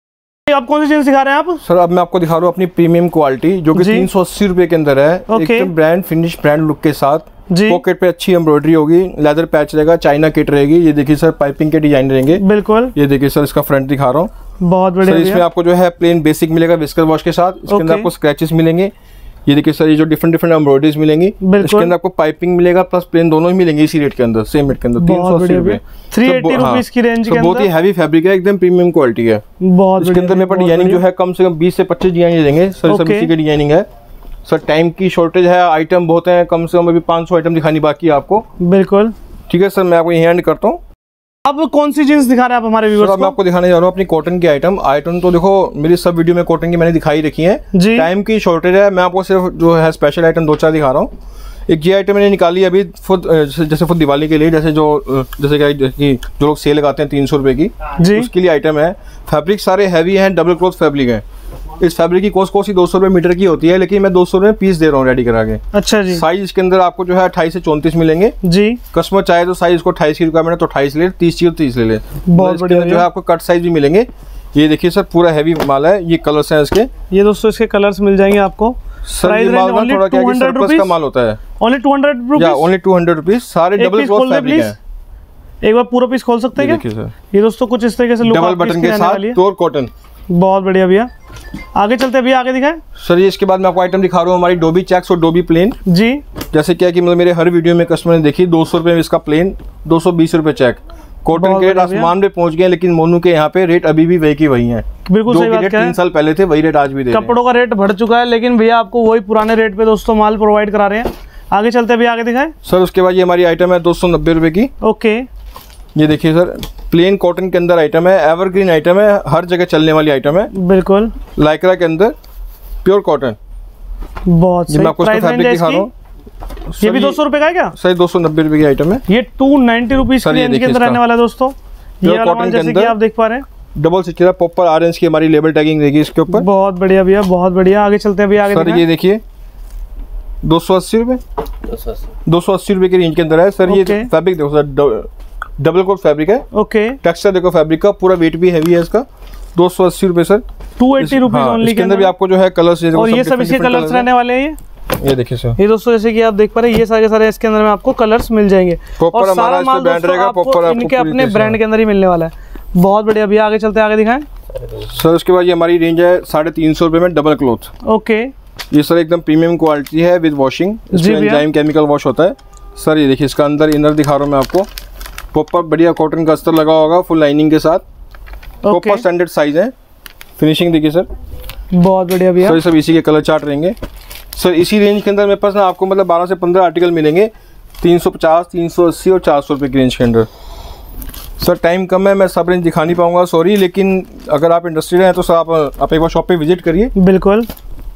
आप कौन सी चीज दिखा रहे हैं आप? सर अब मैं आपको दिखा रहा हूँ अपनी प्रीमियम क्वालिटी, जो कि तीन सौ अस्सी रुपए के अंदर है, एकदम ब्रांड फिनिश ब्रांड लुक के साथ। पॉकेट पे अच्छी एम्ब्रॉयडरी होगी, लेदर पैच रहेगा, चाइना किट रहेगी। ये देखिए सर, पाइपिंग के डिजाइन रहेंगे बिल्कुल। ये देखिए सर, इसका फ्रंट दिखा रहा हूँ, बहुत बढ़िया। इसमें आपको जो है प्लेन बेसिक मिलेगा विस्कर वॉश के साथ, इसके अंदर आपको स्क्रैचेस मिलेंगे। ये देखिए सर, ये जो डिफरेंट डिफरेंट एम्ब्रॉयडरीज मिलेंगी, इसके अंदर आपको पाइपिंग मिलेगा प्लस प्लेन दोनों ही मिलेंगे इसी रेट के अंदर, सेम रेट के अंदर, तीन सौ अस्सी रुपए, थ्री एटी रुपीज की रेंज के अंदर। बहुत ही हैवी फैब्रिक है, एकदम प्रीमियम क्वालिटी है। बहुत इसके अंदर मेरे पास डिजाइनिंग जो है कम से कम बीस से पच्चीस डिजाइन देंगे सर, सब इसी की डिजाइनिंग है। सर टाइम की शॉर्टेज है, आइटम बहुत है, कम से कम अभी पाँच सौ आइटम दिखानी बाकी है आपको। बिल्कुल ठीक है सर, मैं आपको यही एंड करता हूँ। अब कौन सी जींस दिखा रहे हैं आप हमारे व्यूअर्स को? मैं आपको दिखाने जा रहा हूँ अपनी कॉटन की आइटम। आइटम तो देखो मेरी सब वीडियो में कॉटन की मैंने दिखाई रखी है, टाइम की शॉर्टेज है, मैं आपको सिर्फ जो है स्पेशल आइटम दो चार दिखा रहा हूँ। एक ये आइटम मैंने निकाली अभी खुद, जैसे खुद दिवाली के लिए, जैसे जो जैसे क्या कि जो लोग सेल लगाते हैं तीन सौ रुपए की, उसके लिए आइटम है। फैब्रिक सारे हैवी हैं, डबल क्लॉथ फैब्रिक है। इस फैब्रिक की कॉस्ट कॉस्ट ही दो सौ रुपये मीटर की होती है, लेकिन मैं दो सौ रुपये पीस दे रहा हूँ रेडी करा के। अच्छा जी। साइज इसके अंदर आपको जो है अट्ठाईस से चौंतीस मिलेंगे जी। कस्टमर चाहे तो साइज को अट्ठाईस की रिक्वायरमेंट है तो अट्ठाईस ले, तीस चाहिए तो तीस ले ले। बहुत बढ़िया। जो है आपको कट साइज भी मिलेंगे। ये देखिए सर, पूरा हैवी माल है, ये कलर्स हैं इसके। ये दोस्तों इसके कलर्स मिल जाएंगे आपको। सर ये माल ना थोड़ा क्या है कि सरप्लस का माल होता है। Only two hundred rupees only two hundred rupees सारे डबल क्लॉथ फैब्रिक है। एक बार पूरा पीस खोल सकते हैं क्या? देखिए सर, ये दोस्तों कुछ इस तरीके से डबल बटन के साथ प्योर कॉटन। बहुत बढ़िया भैया, आगे चलते हैं भैया, आगे दिखाएं सर। ये इसके बाद मैं आपको आइटम दिखा रहा हूँ हमारी डोबी चेक्स और डोबी प्लेन जी। जैसे क्या कि मतलब मेरे हर वीडियो में कस्टमर ने देखी, दो सौ रुपये में इसका प्लेन, दो सौ बीस रुपये चेक। कॉटन के रेट आसमान पे पहुंच गए, लेकिन मोनू के यहाँ पे रेट अभी भी वही की वही है। बिल्कुल सही बात है, तीन साल पहले थे वही रेट आज भी दे रहे हैं। कपड़ों का रेट बढ़ चुका है, लेकिन भैया आपको वही पुराने रेट पे दोस्तों माल प्रोवाइड करा रहे हैं। आगे चलते हैं भैया, आगे दिखाएं सर। उसके बाद ये हमारी आइटम है दो सौ नब्बे रुपए की। ओके, ये देखिए सर, प्लेन कॉटन के अंदर आइटम है, एवरग्रीन आइटम है, हर जगह चलने वाली आइटम है। बिल्कुल लाइक्रा के अंदर प्योर कॉटन। बहुत सही। मैं आपको इसका फैब्रिक दिखा रहा हूँ। ये भी दो सौ रुपए का है क्या? सही दो सौ नब्बे रुपए की आइटम है। ये टू नाइन्टी रुपीज के अंदर रहने वाला है दोस्तों। ये कॉटन के अंदर आप देख पा रहे हैं, डबल सिक्सटी प्रॉपर ऑरेंज की हमारी लेबल टैगिंग रहेगी इसके ऊपर। बहुत बढ़िया भैया, बहुत बढ़िया। आगे चलते हैं भैया, आगे सर। ये देखिए दो सौ अस्सी रुपए दो सौ अस्सी रुपए की रेंज के अंदर है सर। ये फैब्रिक देखो सर, डबल कोट फैब्रिक है। ओके, टेक्सचर देखो फैब्रिक का, पूरा वेट भी हैवी है इसका। दो सौ अस्सी रुपए sir, two eighty rupees only. इसके अंदर भी आपको जो है कलर्स, और ये सब इसके कलर्स रहने वाले हैं। ये देखिए सर, ये दोस्तों जैसे कि आप देख पा रहे हैं ये सारे सारे इसके अंदर में आपको कलर्स मिल जाएंगे और सारा माल दोस्तों आपको इनके अपने ब्रांड के अंदर ही मिलने वाला है। बहुत बढ़िया भैया, आगे चलते हैं, आगे दिखाएं सर। उसके बाद ये हमारी रेंज है साढ़े तीन सौ रुपए में डबल क्लॉथ। ओके, ये सर एकदम प्रीमियम क्वालिटी है विद वॉशिंग, इसमें एंजाइम केमिकल वॉश होता है सर। ये देखिए इसका अंदर इनर दिखा रहा हूँ मैं आपको, प्रॉपर बढ़िया कॉटन का अस्तर लगा होगा फुल लाइनिंग के साथ, प्रॉपर स्टैंडर्ड साइज है। फिनिशिंग देखिए सर, बहुत बढ़िया भैया। सर सब इसी के कलर चार्ट रहेंगे सर। इसी रेंज के अंदर मेरे पास ना आपको मतलब बारह से पंद्रह आर्टिकल मिलेंगे, तीन सौ पचास, तीन सौ अस्सी और चार सौ रुपये की रेंज के अंदर। सर टाइम कम है, मैं सब रेंज दिखा नहीं पाऊंगा, सॉरी, लेकिन अगर आप इंटरेस्टेड हैं तो सर आप आप एक बार शॉप पे विजिट करिए। बिल्कुल।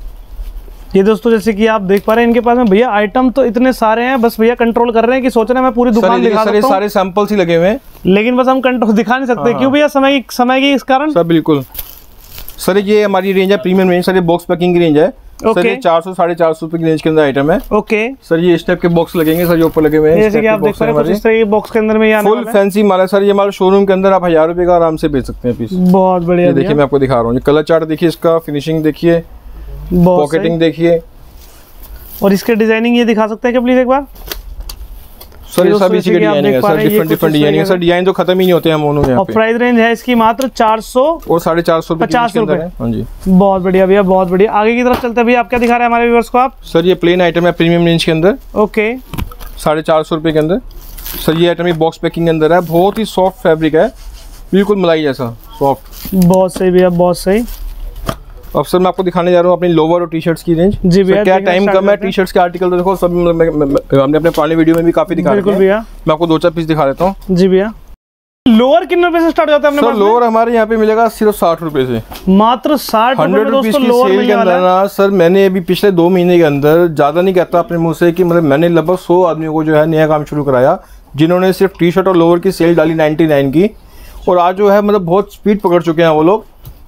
ये दोस्तों जैसे कि आप देख पा रहे हैं इनके पास में भैया आइटम तो इतने सारे हैं, बस भैया कंट्रोल कर रहे हैं कि सोच रहे हैं मैं पूरी दुकान दिखा सकता हूं। सारे सैंपल्स ही लगे हुए हैं, लेकिन बस हम कंट्रोल दिखा नहीं सकते। क्यों भैया? समय की समय की इस कारण सर। बिल्कुल सर, ये हमारी रेंज है प्रीमियम रेंज सर, ये बॉक्स पैकिंग की रेंज है सर। ये चार सौ साढ़े चार सौ रुपए की रेंज के अंदर आइटम है। ओके सर, ये इस टाइप के बॉक्स लगेंगे सर, जो ऊपर लगे हुए हैं जैसे कि आप देख पा रहे हैं इस तरह के बॉक्स के अंदर में ये फुल फैंसी माल है सर। ये माल शोरूम के अंदर आप हजार रुपए का आराम से बेच सकते हैं पीस। बहुत बढ़िया। देखिए मैं आपको दिखा रहा हूँ, ये कलर चार्ट देखिए, इसका फिनिशिंग देखिए, पॉकेटिंग देखिए, और इसके डिजाइनिंग ये दिखा सकते हैं क्या प्लीज एक बार सर? ये सब इसी के डिजाइनिंग है सर, डिफरेंट डिफरेंट डिजाइनिंग है सर। डिजाइन तो खत्म ही नहीं होते हैं हम उन्होंने। और प्राइस रेंज है इसकी मात्र चार सौ और साढ़े चार सौ पचास रुपए। हाँ जी, बहुत बढ़िया भैया, बहुत बढ़िया। आगे की तरफ चलते हैं भैया, आप क्या दिखा रहे हैं हमारे व्यूअर्स को? आप सर ये प्लेन आइटम है प्रीमियम रेंज के अंदर। ओके, साढ़े चार सौ रुपए के अंदर सर। ये आइटम बॉक्स पैकिंग के अंदर है, बहुत ही सॉफ्ट फैब्रिक है, बिल्कुल मलाई जैसा सॉफ्ट। बहुत सही भैया, बहुत सही। अब सर मैं आपको दिखाने जा रहा हूँ अपनी लोवर और टी शर्ट्स की रेंज। जी भैया, क्या टाइम कम है, टी शर्ट्स के आर्टिकल तो देखो सब हमने अपने पुराने वीडियो में भी काफी दिखा रखे हैं। भैया मैं आपको दो चार पीस दिखा देता हूँ। जी भैया, लोअर कितने रुपए से स्टार्ट होता है? सर लोअर हमारे यहाँ पे मिलेगा सिर्फ साठ रुपए से, मात्र साठ हंड्रेड रुपीज की सेल के अंदर ना सर। मैंने अभी पिछले दो महीने के अंदर, ज्यादा नहीं कहता अपने मुंह से, कि मतलब मैंने लगभग सौ आदमियों को जो है नया काम शुरू कराया, जिन्होंने सिर्फ टी शर्ट और लोअर की सेल डाली नाइन्टी नाइन की, और आज जो है मतलब बहुत स्पीड पकड़ चुके हैं वो लोग।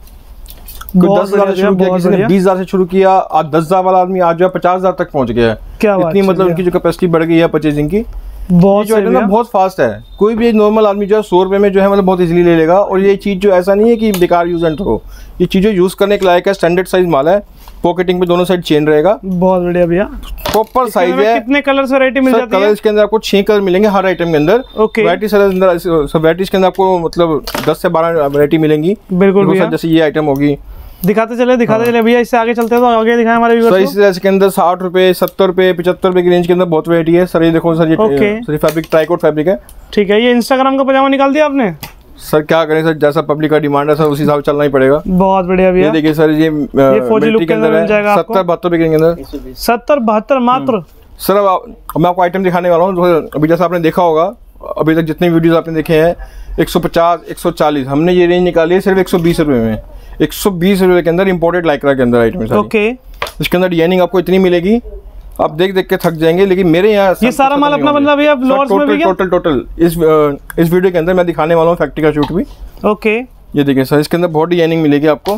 दस हजार से शुरू किया, किसी ने बीस हजार से शुरू किया, आज दस हजार वाला आदमी आज जो है पचास हजार तक पहुंच गया है। क्या इतनी मतलब उनकी जो कैपेसिटी बढ़ गई है परचेजिंग की, बहुत जो है ना बहुत फास्ट है। कोई भी नॉर्मल आदमी जो है सौ रुपए में जो है मतलब बहुत इजीली ले लेगा। और ये चीज जो ऐसा नहीं है कि बेकार यूज एंड थ्रो, ये चीजें यूज करने के लायक है। स्टैंडर्ड साइज माल है, पॉकेटिंग पे दोनों साइड चेन रहेगा। बहुत बढ़िया भैया, प्रॉपर साइज है। कितने कलर्स वैरायटी मिल जाती है? कलर इसके अंदर आपको छह कलर मिलेंगे हर आइटम के अंदर। ओके, वैरायटी सर अंदर सब वैरायटीज के अंदर आपको मतलब दस से बारह वैरायटी मिलेंगी। बिल्कुल भैया, जैसे ये आइटम होगी, दिखाते चले दिखाते चले भैया। इससे आगे चलते हैं तो आगे दिखाएं हमारे व्यूअर्स को। इस तरह के अंदर साठ रुपए, सत्तर रुपए, पचहत्तर रुपए की रेंज के अंदर बहुत वैरायटी है सर। ये देखो सर, ये सर फैब्रिक ट्राइकोट फैब्रिक है। ठीक है, ये इंस्टाग्राम का पजामा निकाल दिया आपने? सर क्या करें सर, जैसा पब्लिक का डिमांड है सर उस हिसाब से चलना ही पड़ेगा। बहुत बढ़िया भैया, ये देखिए सर, ये फौजी लुक के अंदर मिल जाएगा आपको। सत्तर बहत्तर रुपए के अंदर, सत्तर बहत्तर मात्र। सर अब मैं आपको आइटम दिखाने वाला हूँ। अभी जैसा आपने देखा होगा, अभी तक जितने वीडियोस आपने देखे हैं एक सौ पचास, एक सौ चालीस, हमने ये रेंज निकाली है सिर्फ एक सौ बीस रुपए में। एक सौ बीस रुपए के अंदर इंपोर्टेड लाइक्रा के अंदर आइटम है। ओके, इसके अंदर डिजाइनिंग आपको इतनी मिलेगी, आप देख देख के थक जाएंगे। लेकिन मेरे यहाँ ये सारा माल अपना बंदा भैया लोअर्स में भी क्या? टोटल टोटल इस इस वीडियो के अंदर मैं दिखाने वाला हूँ फैक्ट्री का शूट भी। ओके, ये देखिए सर, इसके अंदर बहुत डिजाइनिंग मिलेगी आपको।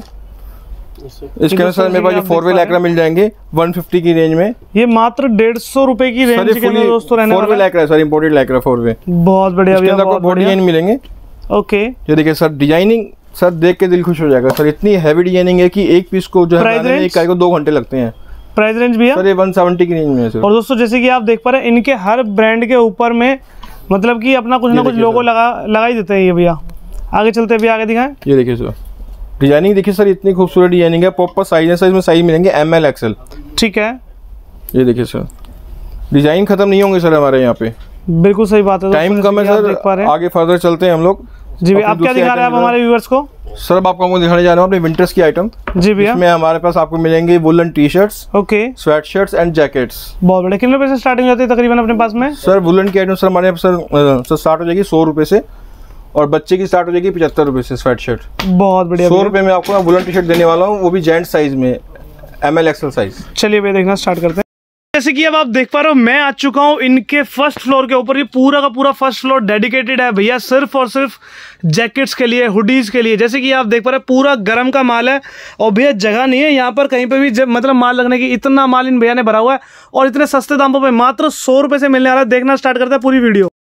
इसके अंदर सर मेरे पास ये फोर वे लाइक्रा मिल जाएंगे एक सौ पचास की रेंज में। ये मात्र डेढ़ सौ रुपए की रेंज के अंदर दोस्तों रहने वाला है। Four way lycra sir, imported lycra four way. बहुत बढ़िया भैया, बहुत डिजाइन मिलेंगे। ओके, ये देखिए सर, डिजाइनिंग सर देख के दिल खुश हो जाएगा सर। इतनी हैवी डिजाइनिंग है कि एक पीस को जो है बनाने में एक को दो घंटे लगते हैं। प्राइस रेंज भी है सर ये एक सौ सत्तर की रेंज में है सर। और दोस्तों जैसे कि आप देख पा रहे हैं इनके हर ब्रांड के ऊपर में मतलब कि अपना कुछ ना कुछ लोगो लगा लगा ही देते हैं ये भैया। आगे चलते हैं भैया, आगे दिखाएं। ये देखिए सर, डिजाइनिंग देखिए सर, इतनी खूबसूरत डिजाइनिंग है। प्रॉपर साइज है सर, इसमें साइज मिलेंगे एम एल एक्सएल। ठीक है, ये देखिए सर, डिजाइन खत्म नहीं होंगे सर हमारे यहाँ पे। बिल्कुल सही बात है। टाइम कम है सर, आगे फर्दर चलते हैं हम लोग। जी भैया, आप क्या दिखा रहे हैं हमारे व्यूअर्स को? सर अब आपको दिखाने जा रहा हूँ अपने विंटर्स की आइटम। जी भैया, इसमें हमारे पास आपको मिलेंगे woollen T shirts, okay, sweatshirts and jackets. बहुत बढ़िया। कितने रुपए से स्टार्टिंग होती है तकरीबन अपने पास में? सर वुलन की आइटम सर हमारे यहाँ सर सर स्टार्ट हो जाएगी सौ रुपए से, और बच्चे की स्टार्ट हो जाएगी पचहत्तर रुपए से स्वेट शर्ट। बहुत बढ़िया। सौ रुपए में आपको वुलन टी शर्ट देने वाला हूँ, वो भी जेंट साइज में, एम एल एक्सएल साइज। चलिए भैया देखना स्टार्ट करते हैं। जैसे कि अब आप देख पा रहे हो मैं आ चुका हूं इनके फर्स्ट फ्लोर के ऊपर। ये पूरा का पूरा फर्स्ट फ्लोर डेडिकेटेड है भैया सिर्फ और सिर्फ जैकेट्स के लिए, हुडीज के लिए। जैसे कि आप देख पा रहे हैं पूरा गर्म का माल है, और भैया जगह नहीं है यहाँ पर कहीं पे भी जब मतलब माल लगने की। इतना माल इन भैया ने भरा हुआ है और इतने सस्ते दामों पे मात्र सौ रुपए से मिलने वाला है। देखना स्टार्ट करते हैं पूरी वीडियो।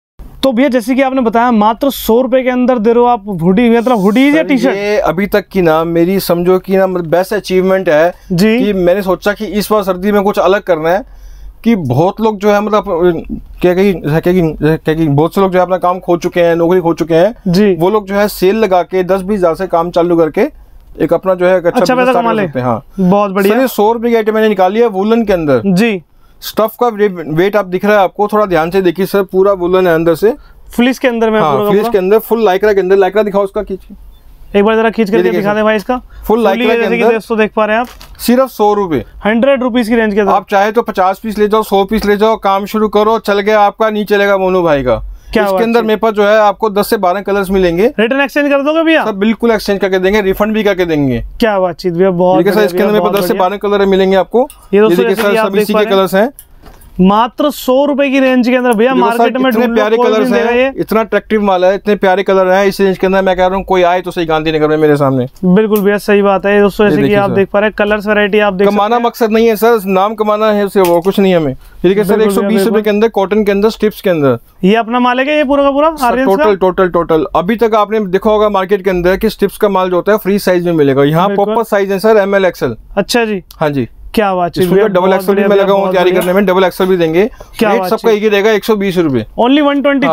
तो भैया जैसे कि आपने बताया मात्र सौ रुपए के अंदर दे रहे हो आप हुडी, मतलब हुडी या टी शर्ट? ये अभी तक की ना मेरी समझो कि ना मतलब बेस्ट अचीवमेंट है जी, कि मैंने सोचा कि इस बार सर्दी में कुछ अलग करना है, कि बहुत लोग जो है मतलब क्या कहीं क्या कहीं बहुत से लोग जो है अपना काम खो चुके हैं, नौकरी खो चुके हैं जी, वो लोग जो है सेल लगा के दस बीस हजार से काम चालू करके एक अपना जो है अच्छा, अच्छा पैसा कमा ले। हाँ बहुत बढ़िया। ये सौ रुपए की आइटम मैंने निकाली है वुलन के अंदर जी। स्टफ का वेट आप दिख रहा है आपको, थोड़ा ध्यान से देखिए सर, पूरा वुलन है अंदर से, फ्लीस के अंदर में। हाँ, फ्लीस के अंदर, फुल लाइक्रा के अंदर। लाइक्रा दिखाओ उसका, खींचिए एक बार जरा खींच करके दिखा दे भाई इसका फुल लाइक्रा के अंदर। दोस्तों देख पा रहे हैं आप, सिर्फ सौ रुपए, हंड्रेड रुपीज की रेंज के अंदर। आप चाहे तो पचास पीस ले जाओ, सौ पीस ले जाओ, काम शुरू करो, चल गया आपका, नहीं चलेगा मोनू भाई का। क्या इसके अंदर मेरे पास जो है आपको दस से बारह कलर्स मिलेंगे। रिटर्न एक्सचेंज कर दोगे भैया? सब बिल्कुल एक्सचेंज करके देंगे, रिफंड भी करके देंगे। क्या बातचीत भैया, बहुत सर इसके अंदर मेरे पास दस से बारह कलर मिलेंगे आपको। ये देखिए सर, सब इसी के कलर्स हैं, मात्र सौ रुपए की रेंज के अंदर भैया। मार्केट में इतने प्यारे कलर्स हैं, इतना अट्रैक्टिव माल है, इतने प्यारे कलर हैं इस रेंज के अंदर। मैं कह रहा हूँ कोई आए तो सही गांधीनगर में मेरे सामने। बिल्कुल भैया सही बात है दोस्तों, जैसे कि आप देख पा रहे हैं कलर्स वैरायटी आप देख। कमाना मकसद नहीं है सर, नाम कमाना है, उससे वो कुछ नहीं हमें। देखिए सर एक सौ बीस रुपए के अंदर कॉटन के अंदर स्ट्रिप्स के अंदर, ये अपना माल है ये पूरा का पूरा टोटल टोटल टोटल। अभी तक आपने देखा होगा मार्केट के अंदर कि स्ट्रिप्स का माल जो होता है फ्री साइज में मिलेगा, यहाँ प्रॉपर साइज है सर, एम एल एक्सएल। अच्छा जी, हाँ जी। क्या बात है, डबल एक्सल भी मैं लगा हूँ तैयारी करने में, डबल एक्सल भी देंगे। रेट सबका एक ही रहेगा, एक सौ बीस रुपए only one twenty.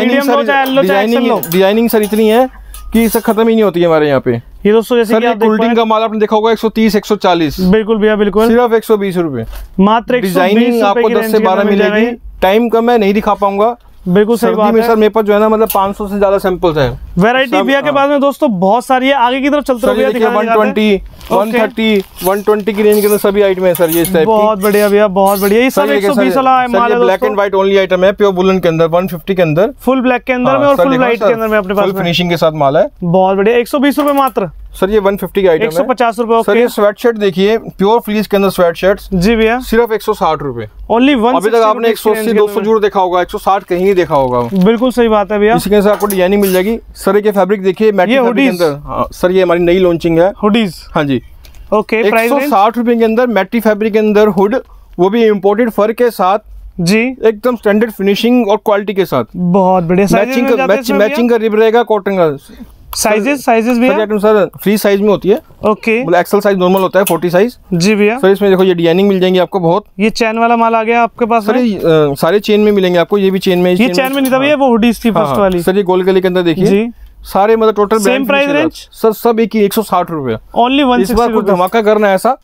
Designing sir इतनी है कि इसे खत्म ही नहीं होती है हमारे यहाँ पे। ये दोस्तों जैसे कि आप कोल्ड का माल आपने देखा होगा एक सौ तीस एक सौ चालीस। बिल्कुल भैया बिल्कुल, सिर्फ एक सौ बीस रुपए मात्र। डिजाइनिंग आपको दस से बारह मिलेगी। टाइम कम है, नहीं दिखा पाऊंगा। बिल्कुल सही बात है सर, मेरे पास जो है ना मतलब पाँच सौ से ज्यादा सैंपल्स हैं। वैरायटी भैया के बाद में दोस्तों बहुत सारी है, आगे की तरफ चलते हैं भैया। एक सौ बीस, एक सौ तीस की रेंज के अंदर सभी आइटम है सर ये इस टाइप की। बहुत बढ़िया भैया, बहुत बढ़िया। ये सब एक सौ बीस वाला माल है, black and white only item है, प्योर वुलन के अंदर एक सौ पचास के अंदर, फुल ब्लैक के अंदर में और फुल व्हाइट के अंदर में अपने पास फिनिशिंग के साथ माल है। बहुत बढ़िया, एक सौ बीस रुपए मात्र सर। ये एक सौ पचास की आइटम है, एक सौ पचास रुपए। सर ये स्वेट शर्ट देखिए, प्योर फ्लीस के अंदर स्वेट शर्ट्स जी भैया, सिर्फ एक सौ साठ रुपए ओनली वन। अभी तक आपने एक सौ अस्सी दो सौ जरूर देखा होगा, एक सौ साठ कहीं नहीं देखा होगा। बिल्कुल सही बात है भैया। इसके अंदर आपको डिजाइनिंग मिल जाएगी। सर ये फैब्रिक देखिए, मैटी फैब्रिक के अंदर। हाँ सर, ये हमारी नई लॉन्चिंग है हुडीज। हाँ जी, ओके। एक सौ साठ रुपए के अंदर मैटी फैब्रिक के अंदर हुड, वो भी इम्पोर्टेड फर के साथ जी, एकदम स्टैंडर्ड फिनिशिंग और क्वालिटी के साथ। बहुत बढ़िया। मैचिंग का मैच, मैचिंग का रिब रहेगा कॉटन का। साइजेस साइजेस भी है सर, फ्री साइज में होती है। ओके, मतलब एक्सेल साइज नॉर्मल होता है, चालीस साइज जी भैया। सर इसमें देखो ये डिजाइनिंग मिल जाएंगी आपको बहुत। ये चैन वाला माल आ गया आपके पास? सर सारे चेन में मिलेंगे आपको, ये भी चेन में। ये चैन में नहीं था भैया, वो हुडीज थी फर्स्ट वाली। सर ये गोल गले के अंदर देखिए सारे, मतलब total same price range sir, सब एक ही एक सौ साठ रुपए ओनली वन। इस बार कुछ धमाका करना है ऐसा।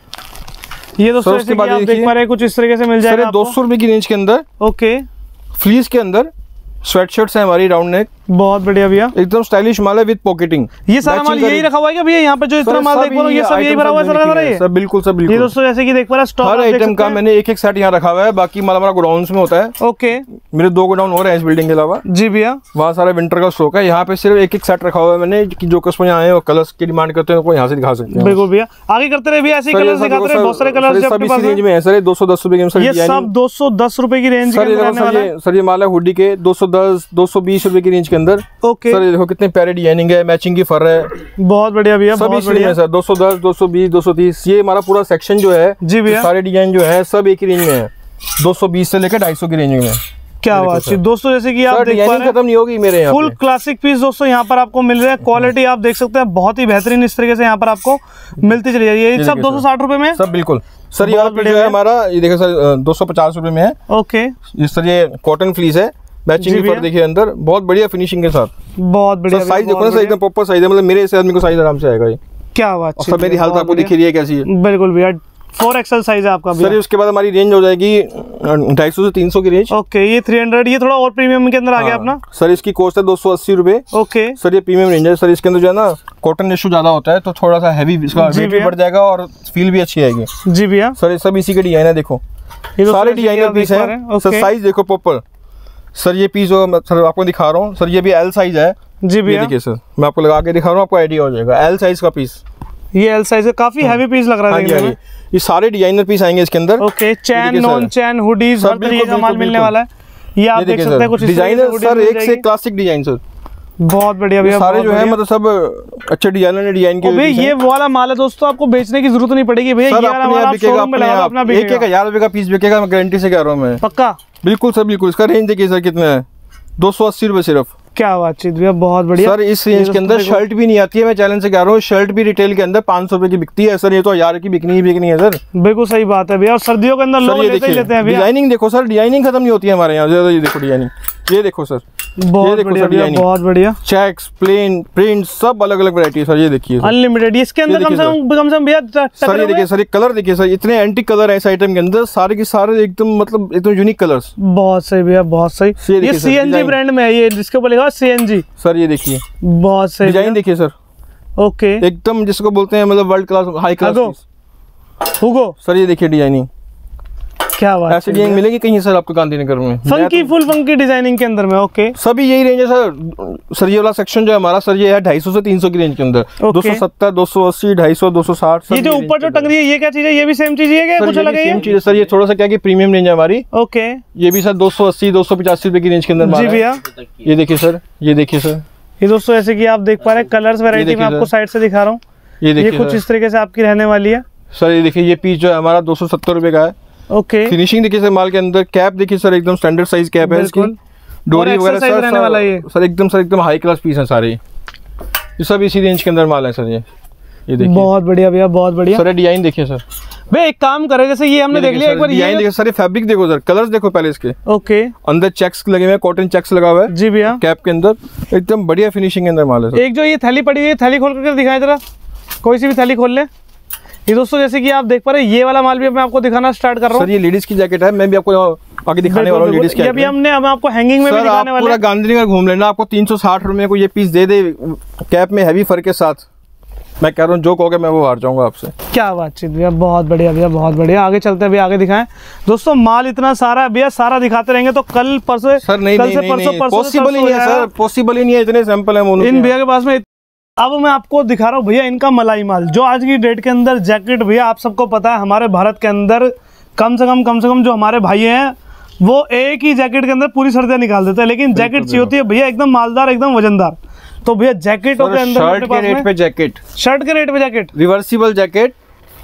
ये दोस्तों इसके बाद आप देख पा रहे हैं कुछ इस तरीके से मिल जाएगा दो सौ रुपए की रेंज के अंदर। ओके, फ्लीस के अंदर स्वेट शर्ट्स है हमारी, राउंड नेक। बहुत बढ़िया भैया, एकदम स्टाइलिश माल है विद पॉकेटिंग। ये सारा माल यही रखा हुआ है क्या भैया? यहाँ पे जो इतना माल देख पा रहा हूँ ये सब यही भरा हुआ है सर? बिल्कुल सर, बिल्कुल। ये दोस्तों जैसे कि देख पा रहे हैं स्टॉक हर आइटम का मैंने एक एक सेट यहाँ रखा हुआ है, बाकी माल हमारा गोडाउन में होता है। ओके, मेरे दो गोडाउन हो रहे हैं इस बिल्डिंग के अलावा जी भैया, वहाँ सारा विंटर का स्टॉक है। यहाँ पे सिर्फ एक एक सेट रखा हुआ है मैंने, कि जो कस्टमर यहाँ आए और कलर्स की डिमांड करते हैं वो यहाँ से दिखा सकते हैं। बिल्कुल भैया, आगे करते रहे भैया, ऐसे कलर्स दिखाते रहे, बहुत सारे कलर्स सभी इसी रेंज में है सर। दो सौ दस रुपए के ये सब दो सौ दस रुपए की रेंज के सर। ये माल है हुडी के दो सौ दस दो सौ बीस रुपए की रेंज के अंदर। ओके, देखो कितने प्यारे डिजाइनिंग है, मैचिंग की फर है। बहुत बढ़िया भैया, बहुत बढ़िया सर। दो सौ दस दो सौ बीस दो सौ तीस ये हमारा पूरा सेक्शन जो है जी भैया, सारे डिजाइन जो है सब एक ही रेंज में है, दो सौ बीस से लेकर ढाई सौ की रेंज में। क्या बात है दोस्तों, जैसे कि आप देख पा रहे हैं खत्म नहीं होगी मेरे यहाँ फुल क्लासिक पीस दोस्तों यहाँ पर आपको मिल रहे हैं। क्वालिटी आप देख सकते हैं बहुत ही बेहतरीन इस तरीके से यहाँ पर आपको मिलती चली जाएगी। ये सब दो सौ साठ रुपए में सब बिल्कुल सर। यहाँ पे जो है हमारा ये देखो सर दो सौ पचास रुपए में है। ओके, इस तरह ये कॉटन फ्लीस है, मैचिंग की फर देखिए अंदर, बहुत बढ़िया फिनिशिंग के साथ। बहुत बढ़िया साइज देखो ना सर, एकदम प्रॉपर साइज है, मतलब मेरे से आदमी को साइज आराम से आएगा ये। क्या बात है, मेरी हालत आपको दिख रही है कैसी है? बिल्कुल भैया, फोर एक्सएल साइज है आपका सर। उसके बाद हमारी रेंज हो जाएगी ढाई सौ से तीन सौ की रेंज। ओके, ये तीन सौ, ये थोड़ा और प्रीमियम के अंदर आ गया अपना सर। इसकी कॉस्ट है दो सौ अस्सी रुपए। ओके सर, ये प्रीमियम रेंज है सर। इसके अंदर जो है ना कॉटन रेशो ज्यादा होता है तो थोड़ा सा हैवी इसका वेट भी बढ़ जाएगा और फील भी अच्छी आएगी जी भैया। सर ये सब इसी के डिजाइन है, देखो सारे डिजाइनर पीस है सर। साइज देखो प्रॉपर सर, ये पीस जो सर आपको दिखा रहा हूँ सर, ये भी एल साइज है जी भैया। देखिए सर, मैं आपको लगा के दिखा रहा हूँ, आपको आइडिया हो जाएगा। एल साइज का पीस, ये एल साइज है, काफी हैवी पीस लग रहा है। हाँ, ये सारे डिजाइनर पीस आएंगे इसके अंदर। Okay, chain non chain hoodies हर तरीके का माल मिलने वाला है। ये आप देख सकते हैं कुछ डिजाइनर सर, एक से क्लासिक डिजाइन सर। बहुत बढ़िया भैया, सारे जो है मतलब सब अच्छे डिजाइनर ने डिजाइन किए। भैया ये वाला माल है दोस्तों, आपको बेचने की जरूरत नहीं पड़ेगी भैया, ये वाला माल बिकेगा अपने आप। एक एक हजार रुपए का पीस बिकेगा, मैं गारंटी से कह रहा हूँ मैं। पक्का? बिल्कुल सर, बिल्कुल। इसका रेंज देखिए सर कितना है, दो सौ अस्सी रुपए सिर्फ। क्या बातचीत भैया, बहुत बढ़िया सर। इस रेंज के अंदर शर्ट भी नहीं आती है, मैं चैलेंज से कह रहा हूँ, शर्ट भी रिटेल के अंदर पाँच सौ रुपए की बिकती है सर, ये तो हजार की बिकनी ही बिकनी है सर। बिल्कुल सही बात है भैया, और सर्दियों के अंदर लोग लेते ही लेते हैं भैया। डिजाइनिंग देखो सर, डिजाइनिंग खत्म नहीं होती है हमारे यहाँ। ये देखो डिजाइनिंग, ये देखो सर, बहुत बढ़िया भैया, बहुत बढ़िया। चेक्स, प्लेन, प्रिंट, सब अलग अलग वैरायटी है सर। ये देखिए अनलिमिटेड, इसके अंदर कम से कम कम से कम भैया सर ये देखिए सर, ये कलर देखिए सर, इतने एंटीक कलर है इस आइटम के अंदर, सारे के सारे एकदम मतलब एकदम यूनिक कलर्स। बहुत सही भैया, बहुत सही। ये सीएनजी ब्रांड में है, ये जिसके ऊपर लिखा है सीएनजी सर। ये देखिए बहुत सही डिजाइन देखिए सर, ओके एकदम जिसको बोलते हैं मतलब world class, high class Hugo sir. ये देखिए डिजाइनिंग, क्या बात, ऐसी डिजाइन मिलेगी कहीं सर आपको गांधीनगर में, फंकी फुल फंकी डिजाइनिंग के अंदर में। ओके, सभी यही रेंज है सर। सर ये वाला सेक्शन जो है हमारा सर, ये है ढाई सौ से तीन सौ की रेंज के अंदर, दो सौ सत्तर, दो सौ अस्सी, ढाई सौ, दो सौ साठ। ये जो ऊपर जो टंग रही है ये क्या चीज है? ये भी सेम चीज है, कुछ अलग है? सेम चीज है सर, ये थोड़ा सा क्या कि प्रीमियम रेंज है हमारी। ओके, ये भी सर दो सौ अस्सी, दो सौ पचासी रुपए की रेंज के अंदर जी भैया। ये देखिए सर, ये देखिए सर, ये दोस्तों ऐसे कि आप देख पा रहे हैं कलर्स वैरायटी में आपको साइड से दिखा रहा हूँ। ये देखिए कुछ इस तरीके से आपकी रहने वाली है सर। ये देखिए, ये पीस जो है हमारा दो सौ सत्तर रुपए का है। ओके, फिनिशिंग देखिए सर माल के अंदर, कैप देखिए सर, एकदम स्टैंडर्ड साइज कैप है इसकी, डोरी वगैरह सर, रहने वाला ये सर, एकदम सर एकदम हाई क्लास पीस है सारे, ये सब इसी रेंज के अंदर माल है सर। ये ये देखिए, बहुत बढ़िया भैया, बहुत बढ़िया सर। डिजाइन देखिए सर, भैया एक काम करे, जैसे ये हमने देख लिया एक बार, डिजाइन देखिए सर, ये फैब्रिक देखो सर, कलर्स देखो पहले इसके। ओके, अंदर चेक्स लगे हुए हैं, कॉटन चेक्स लगा हुआ है जी भैया कैप के अंदर, एकदम बढ़िया फिनिशिंग के अंदर माल है सर। एक जो ये थैली पड़ी हुई है, थैली खोल करके दिखाएं जरा, कोई सी भी थैली खोल ले। ये दोस्तों जैसे कि आप देख पा रहे हैं, ये वाला माल भी मैं आपको दिखाना स्टार्ट कर रहा हूँ सर। ये लेडीज की जैकेट है, मैं भी आपको आगे दिखाने वाला हूँ लेडीज की। अभी हमने हम आपको हैंगिंग में भी दिखाने वाले पूरा गांधीनगर घूम लेना, आपको तीन सौ साठ रुपए को ये पीस दे दे कैप में हैवी फर के साथ, मैं कह रहा हूँ जो कहोगे मैं वो हार जाऊंगा आपसे। क्या बातचीत भैया, बहुत बढ़िया भैया, बहुत बढ़िया। आगे चलते हैं भैया, आगे दिखाएं दोस्तों, माल इतना सारा है भैया, सारा दिखाते रहेंगे तो कल परसों सर नहीं कल नहीं, से नहीं, परसों नहीं, परसों पॉसिबल ही नहीं है सर, पॉसिबल ही नहीं है, इतने सैंपल है इन भैया के पास में। अब मैं आपको दिखा रहा हूँ भैया इनका मलाई माल, जो आज की डेट के अंदर जैकेट भैया आप सबको पता है हमारे भारत के अंदर कम से कम कम से कम जो हमारे भाई हैं वो एक ही जैकेट के अंदर पूरी सर्दियां निकाल देते हैं, लेकिन जैकेट चाहिए होती है भैया एकदम मालदार, एकदम वजनदार। तो भैया जैकेटों के अंदर शर्ट के रेट पे जैकेट, शर्ट के रेट पे जैकेट, रिवर्सिबल जैकेट,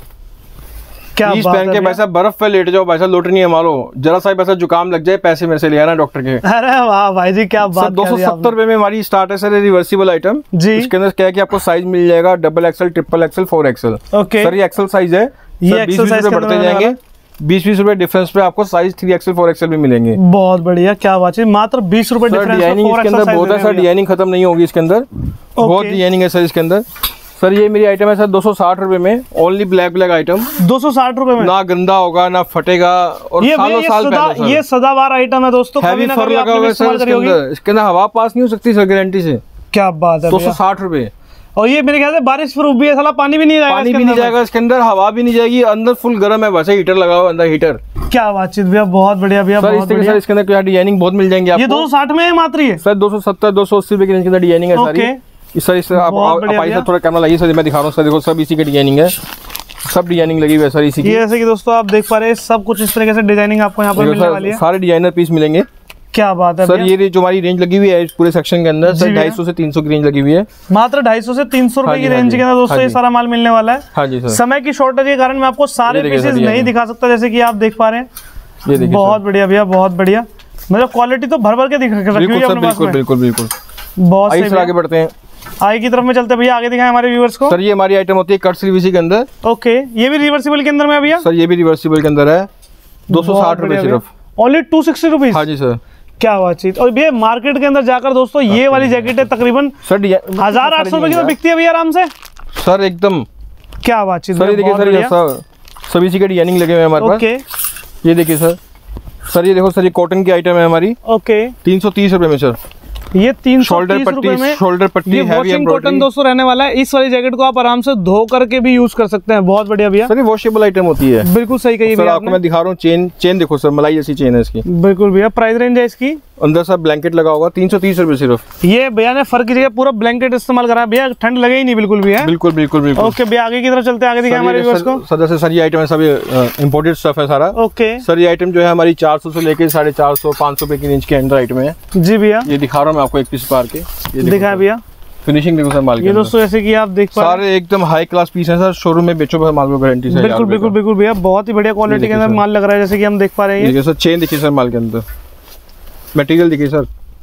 क्या बात पहन के भाई साहब बर्फ पे लेट जाओ, भाई साहब लोट नहीं है मारो, जरा सा पैसा जुकाम लग जाए पैसे मेरे से ले आना डॉक्टर के। अरे वाह भाई जी, क्या बात। दो सौ सत्तर रुपए में हमारी स्टार्ट है सर रिवर्सिबल आइटम जी। इसके अंदर क्या है कि आपको साइज मिल जाएगा, double XL, triple XL, four XL. Okay sir ये एक्सएल साइज है, ये एक्सएल साइज बढ़ते जाएंगे, बीस बीस रुपए डिफरेंस पे आपको size three XL, four XL भी मिलेंगे। बहुत बढ़िया, क्या बात है, मात्र बीस रुपए डिफरेंस। डिजाइनिंग इसके अंदर बहुत है सर, डिजाइनिंग खत्म नहीं होगी इसके अंदर, बहुत डिजाइनिंग है सर इसके अंदर। सर ये मेरी आइटम है सर दो सौ साठ रुपए में, ओनली ब्लैक ब्लैक आइटम, दो सौ साठ रुपए में, ना गंदा होगा ना फटेगा, और ये सालों ये साल सदा, पहले ये सदाबहार आइटम है दोस्तों, हैवी फर लगा हुआ है सर इसके अंदर, इसके अंदर हवा पास नहीं हो सकती सर गारंटी से। क्या बात है, दो सौ साठ रुपए। और ये मेरे ख्याल से बारिश प्रूफ भी है, साला पानी भी नहीं जाएगा, पानी भी नहीं जाएगा इसके अंदर, हवा भी नहीं जाएगी, अंदर फुल गर्म है, वैसे हीटर लगा हुआ अंदर हीटर। क्या बातचीत भैया, बहुत बढ़िया भैया, बहुत बढ़िया। इसके अंदर क्या डिजाइनिंग बहुत मिल जाएंगे आपको। ये दो सौ साठ में है मात्र, ये सर दो सौ सत्तर, दो सौ अस्सी रुपए की रेंज के अंदर डिजाइनिंग है सारी। सर इस आप थोड़ा कैमरा लाइए सर, मैं दिखा रहा हूँ सर, देखो सब इसी की डिजाइनिंग है, सब डिजाइनिंग लगी हुई है सर इसी की। जैसे कि दोस्तों आप देख पा रहे हैं सब कुछ इस तरीके से डिजाइनिंग आपको यहाँ पर मिलने वाली है, सारे डिजाइनर पीस मिलेंगे। क्या बात है सर, ये जो हमारी रेंज लगी हुई है पूरे सेक्शन के अंदर सर ढाई सौ से तीन सौ की रेंज लगी हुई है, मात्र ढाई सौ से तीन सौ रुपए की रेंज के अंदर दोस्तों ये सारा माल मिलने वाला है। हाँ जी सर। समय की शॉर्टेज के कारण मैं आपको सारे पीसेस नहीं दिखा सकता, जैसे कि आप देख पा रहे हैं। ये देखिए बहुत बढ़िया भैया, बहुत बढ़िया, मतलब क्वालिटी तो भर भर के दिख रखी है। बिल्कुल बिल्कुल बिल्कुल, बहुत सही। आगे बढ़ते हैं, आगे की तरफ में चलते हैं भैया, आगे दिखाएं हमारे व्यूअर्स को। सर ये हमारी आइटम होती है कट स्लीव इसी के अंदर। ओके, ये भी रिवर्सिबल के अंदर में है भैया। सर ये भी रिवर्सिबल के अंदर है, दो सौ साठ रुपए सिर्फ, ओनली टू सिक्सटी रुपीज। हाँ जी सर। क्या बातचीत। और भैया मार्केट के अंदर जाकर दोस्तों ये वाली जैकेट है तकरीबन सर हजार आठ सौ रुपए की तो बिकती है भैया आराम से सर एकदम। क्या बातचीत सर, ये देखिए सर, ये सब सभी इसी के डिजाइनिंग लगे हुए हैं हमारे पास। ओके, ये देखिए सर, सर ये देखो सर, ये कॉटन की आइटम है हमारी। ओके, तीन सौ तीस रुपए में सर, ये तीन सौ शोल्डर पट्टी, शोल्डर पट्टी, ये वॉशिंग कॉटन दोस्तों रहने वाला है। इस वाली जैकेट को आप आराम से धो करके भी यूज कर सकते हैं, बहुत बढ़िया भैया। सर ये वॉशेबल आइटम होती है। बिल्कुल सही कही भैया, आपको मैं दिखा रहा हूँ चेन, चेन देखो सर, मलाई जैसी चेन है इसकी। बिल्कुल भैया, प्राइस रेंज है इसकी, अंदर सर ब्लैंकेट लगा होगा, तीन सौ तीस रुपए सिर्फ। ये भैया ने फर की जगह पूरा ब्लैंकेट इस्तेमाल करा भैया, ठंड लगे ही नहीं बिल्कुल भी है। बिल्कुल बिल्कुल बिल्कुल। ओके भैया, आगे की तरफ चलते हैं, आगे दिखाएं हमारे व्यूअर्स को। सर जैसे सर ये आइटम है, सब इंपोर्टेड स्टफ है सारा। ओके सर, ये आइटम जो है हमारी चार सौ से लेके साढ़े चार सौ पाँच सौ रुपए की रेंज के अंदर आइटम है। जी भैया, ये दिखा रहा हूँ मैं आपको एक पीस पार के, दिखाया भैया। फिनिशिंग देखो सर माल की, ये दोस्तों जैसे कि आप देख पा रहे हैं सारे एकदम हाई क्लास पीस हैं सर, शोरूम में बेचो माल को गारंटी से। बिल्कुल बिल्कुल बिल्कुल भैया, बहुत ही बढ़िया क्वालिटी के अंदर माल लग रहा है, जैसे कि हम देख पा रहे हैं। सर चेन देखिए सर माल के अंदर, मटेरियल देखिए सर,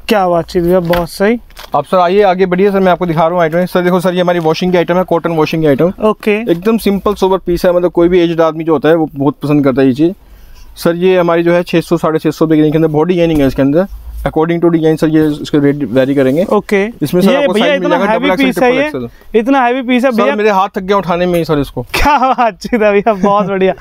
क्या बातचीत भैया, बहुत सही। अब सर आइए आगे बढ़िए सर, मैं आपको दिखा रहा हूँ आइटम। सर देखो सर, ये हमारी वॉशिंग की आइटम है, कॉटन वॉशिंग की आइटम। ओके, एकदम सिंपल सोबर पीस है, मतलब कोई भी एज्ड आदमी जो होता है वो बहुत पसंद करता है ये चीज़। सर ये हमारी जो है छः सौ साढ़े छः सौ रुपये के अंदर बॉडी डिजाइनिंग है इसके अंदर, अकॉर्डिंग टू डिजाइन सर ये इसके रेट वेरी करेंगे। ओके, इसमें सर आपको भैया इतना हैवी पीस है, ये इतना हैवी पीस है भैया, मेरे हाथ थक गया उठाने में सर इसको। क्या बातचीत है भैया, बहुत बढ़िया।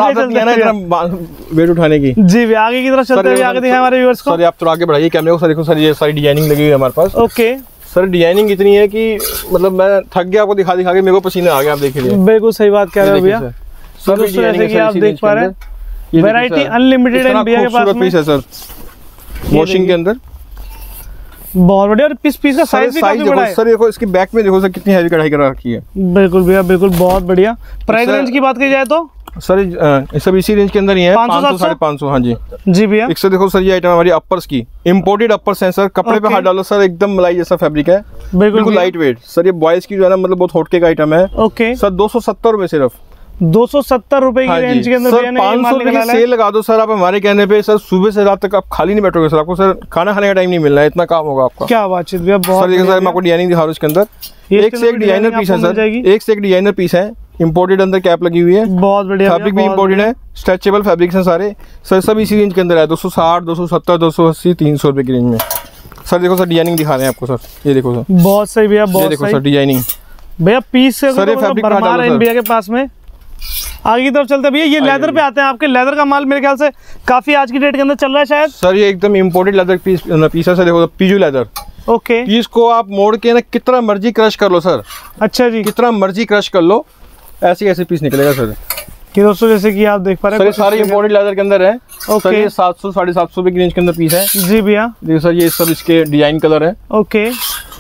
वेट उठाने की। जी भैया, आगे की तरफ चलते हैं, आगे दिखाएं हमारे व्यूअर्स को। सर आप थोड़ा आगे बढ़ाइए कैमरे को। सर देखो सर, ये सारी डिजाइनिंग लगी हुई है हमारे पास। ओके सर, डिजाइनिंग इतनी है कि मतलब मैं थक गया आपको दिखा दिखा के, मेरे को पसीना आ गया। आप देखिए, बिल्कुल सही बात कह रहे हो भैया। सब जैसे कि आप देख पा रहे हैं, वैरायटी अनलिमिटेड है भैया के पास में। पीस है सर वॉशिंग के अंदर, बहुत बढ़िया। और पीस पीस का साइज भी काफी बड़ा है। सर देखो इसकी बैक में देखो सर कितनी हैवी कढ़ाई करा रखी है। बिल्कुल भैया, बिल्कुल बहुत बढ़िया। प्राइस रेंज की बात की जाए तो सर ये सब इसी रेंज के अंदर ही है, पाँच सौ साढ़े पाँच सौ। हाँ जी जी भैया। एक सौ देखो सर, ये आइटम हमारी अपर्स की इम्पोर्टेड अपर्स है सर, कपड़े पे हाथ डालो सर, एकदम मलाई जैसा फैब्रिक है, बिल्कुल लाइट वेट। सर ये बॉयज की जो है ना, मतलब बहुत हॉटके का आइटम है। ओके सर, दो सौ सत्तर रुपए सिर्फ, दो सौ सत्तर रुपए की रेंज के अंदर सर पाँच सौ रुपए की सेल लगा दो सर आप हमारे कहने पे। सर सुबह से रात तक आप खाली नहीं बैठोगे सर, आपको सर खाना खाने का टाइम नहीं मिलना है, इतना काम होगा आपका। क्या बातचीत भैया, बहुत सर देखिए सर, मैं आपको डिजाइनिंग दिखा रहा हूँ इसके अंदर, एक से एक डिजाइनर पीस है सर, एक से एक डिजाइनर पीस है, इम्पोर्टेड अंदर कैप लगी हुई है, बहुत बढ़िया। फैब्रिक भी इम्पोर्टेड है, स्ट्रेचेबल फैब्रिक्स हैं सारे सर, सब इसी रेंज के अंदर है। दो सौ साठ, दो सौ सत्तर, दो सौ अस्सी, तीन सौ रुपए की रेंज में। सर देखो सर, डिजाइनिंग दिखा रहे हैं आपको सर, ये देखो सर, बहुत सही भैया, बहुत देखो सर डिजाइनिंग भैया। पीस से सर ये फैब्रिक भरमार है भैया के पास में। आगे की तरफ चलते हैं भैया, ये लेदर पे आते हैं। आपके लेदर का माल मेरे ख्याल से काफी आज की डेट के अंदर चल रहा है शायद। सर ये एकदम इम्पोर्टेड लेदर पीस पीस है सर, देखो पीजू लेदर। ओके, पीस को आप मोड़ के ना कितना मर्जी क्रश कर लो सर। अच्छा जी, कितना मर्जी क्रश कर लो, ऐसे ऐसे पीस निकलेगा सर। कि दोस्तों जैसे कि आप देख पा रहे हैं, सारे इम्पोर्टेड लेदर के अंदर है। सर ये सात सौ साढ़े सात सौ रुपए की रेंज के अंदर पीस है। जी भैया, देखिए सर, ये सब इसके डिजाइन कलर है। ओके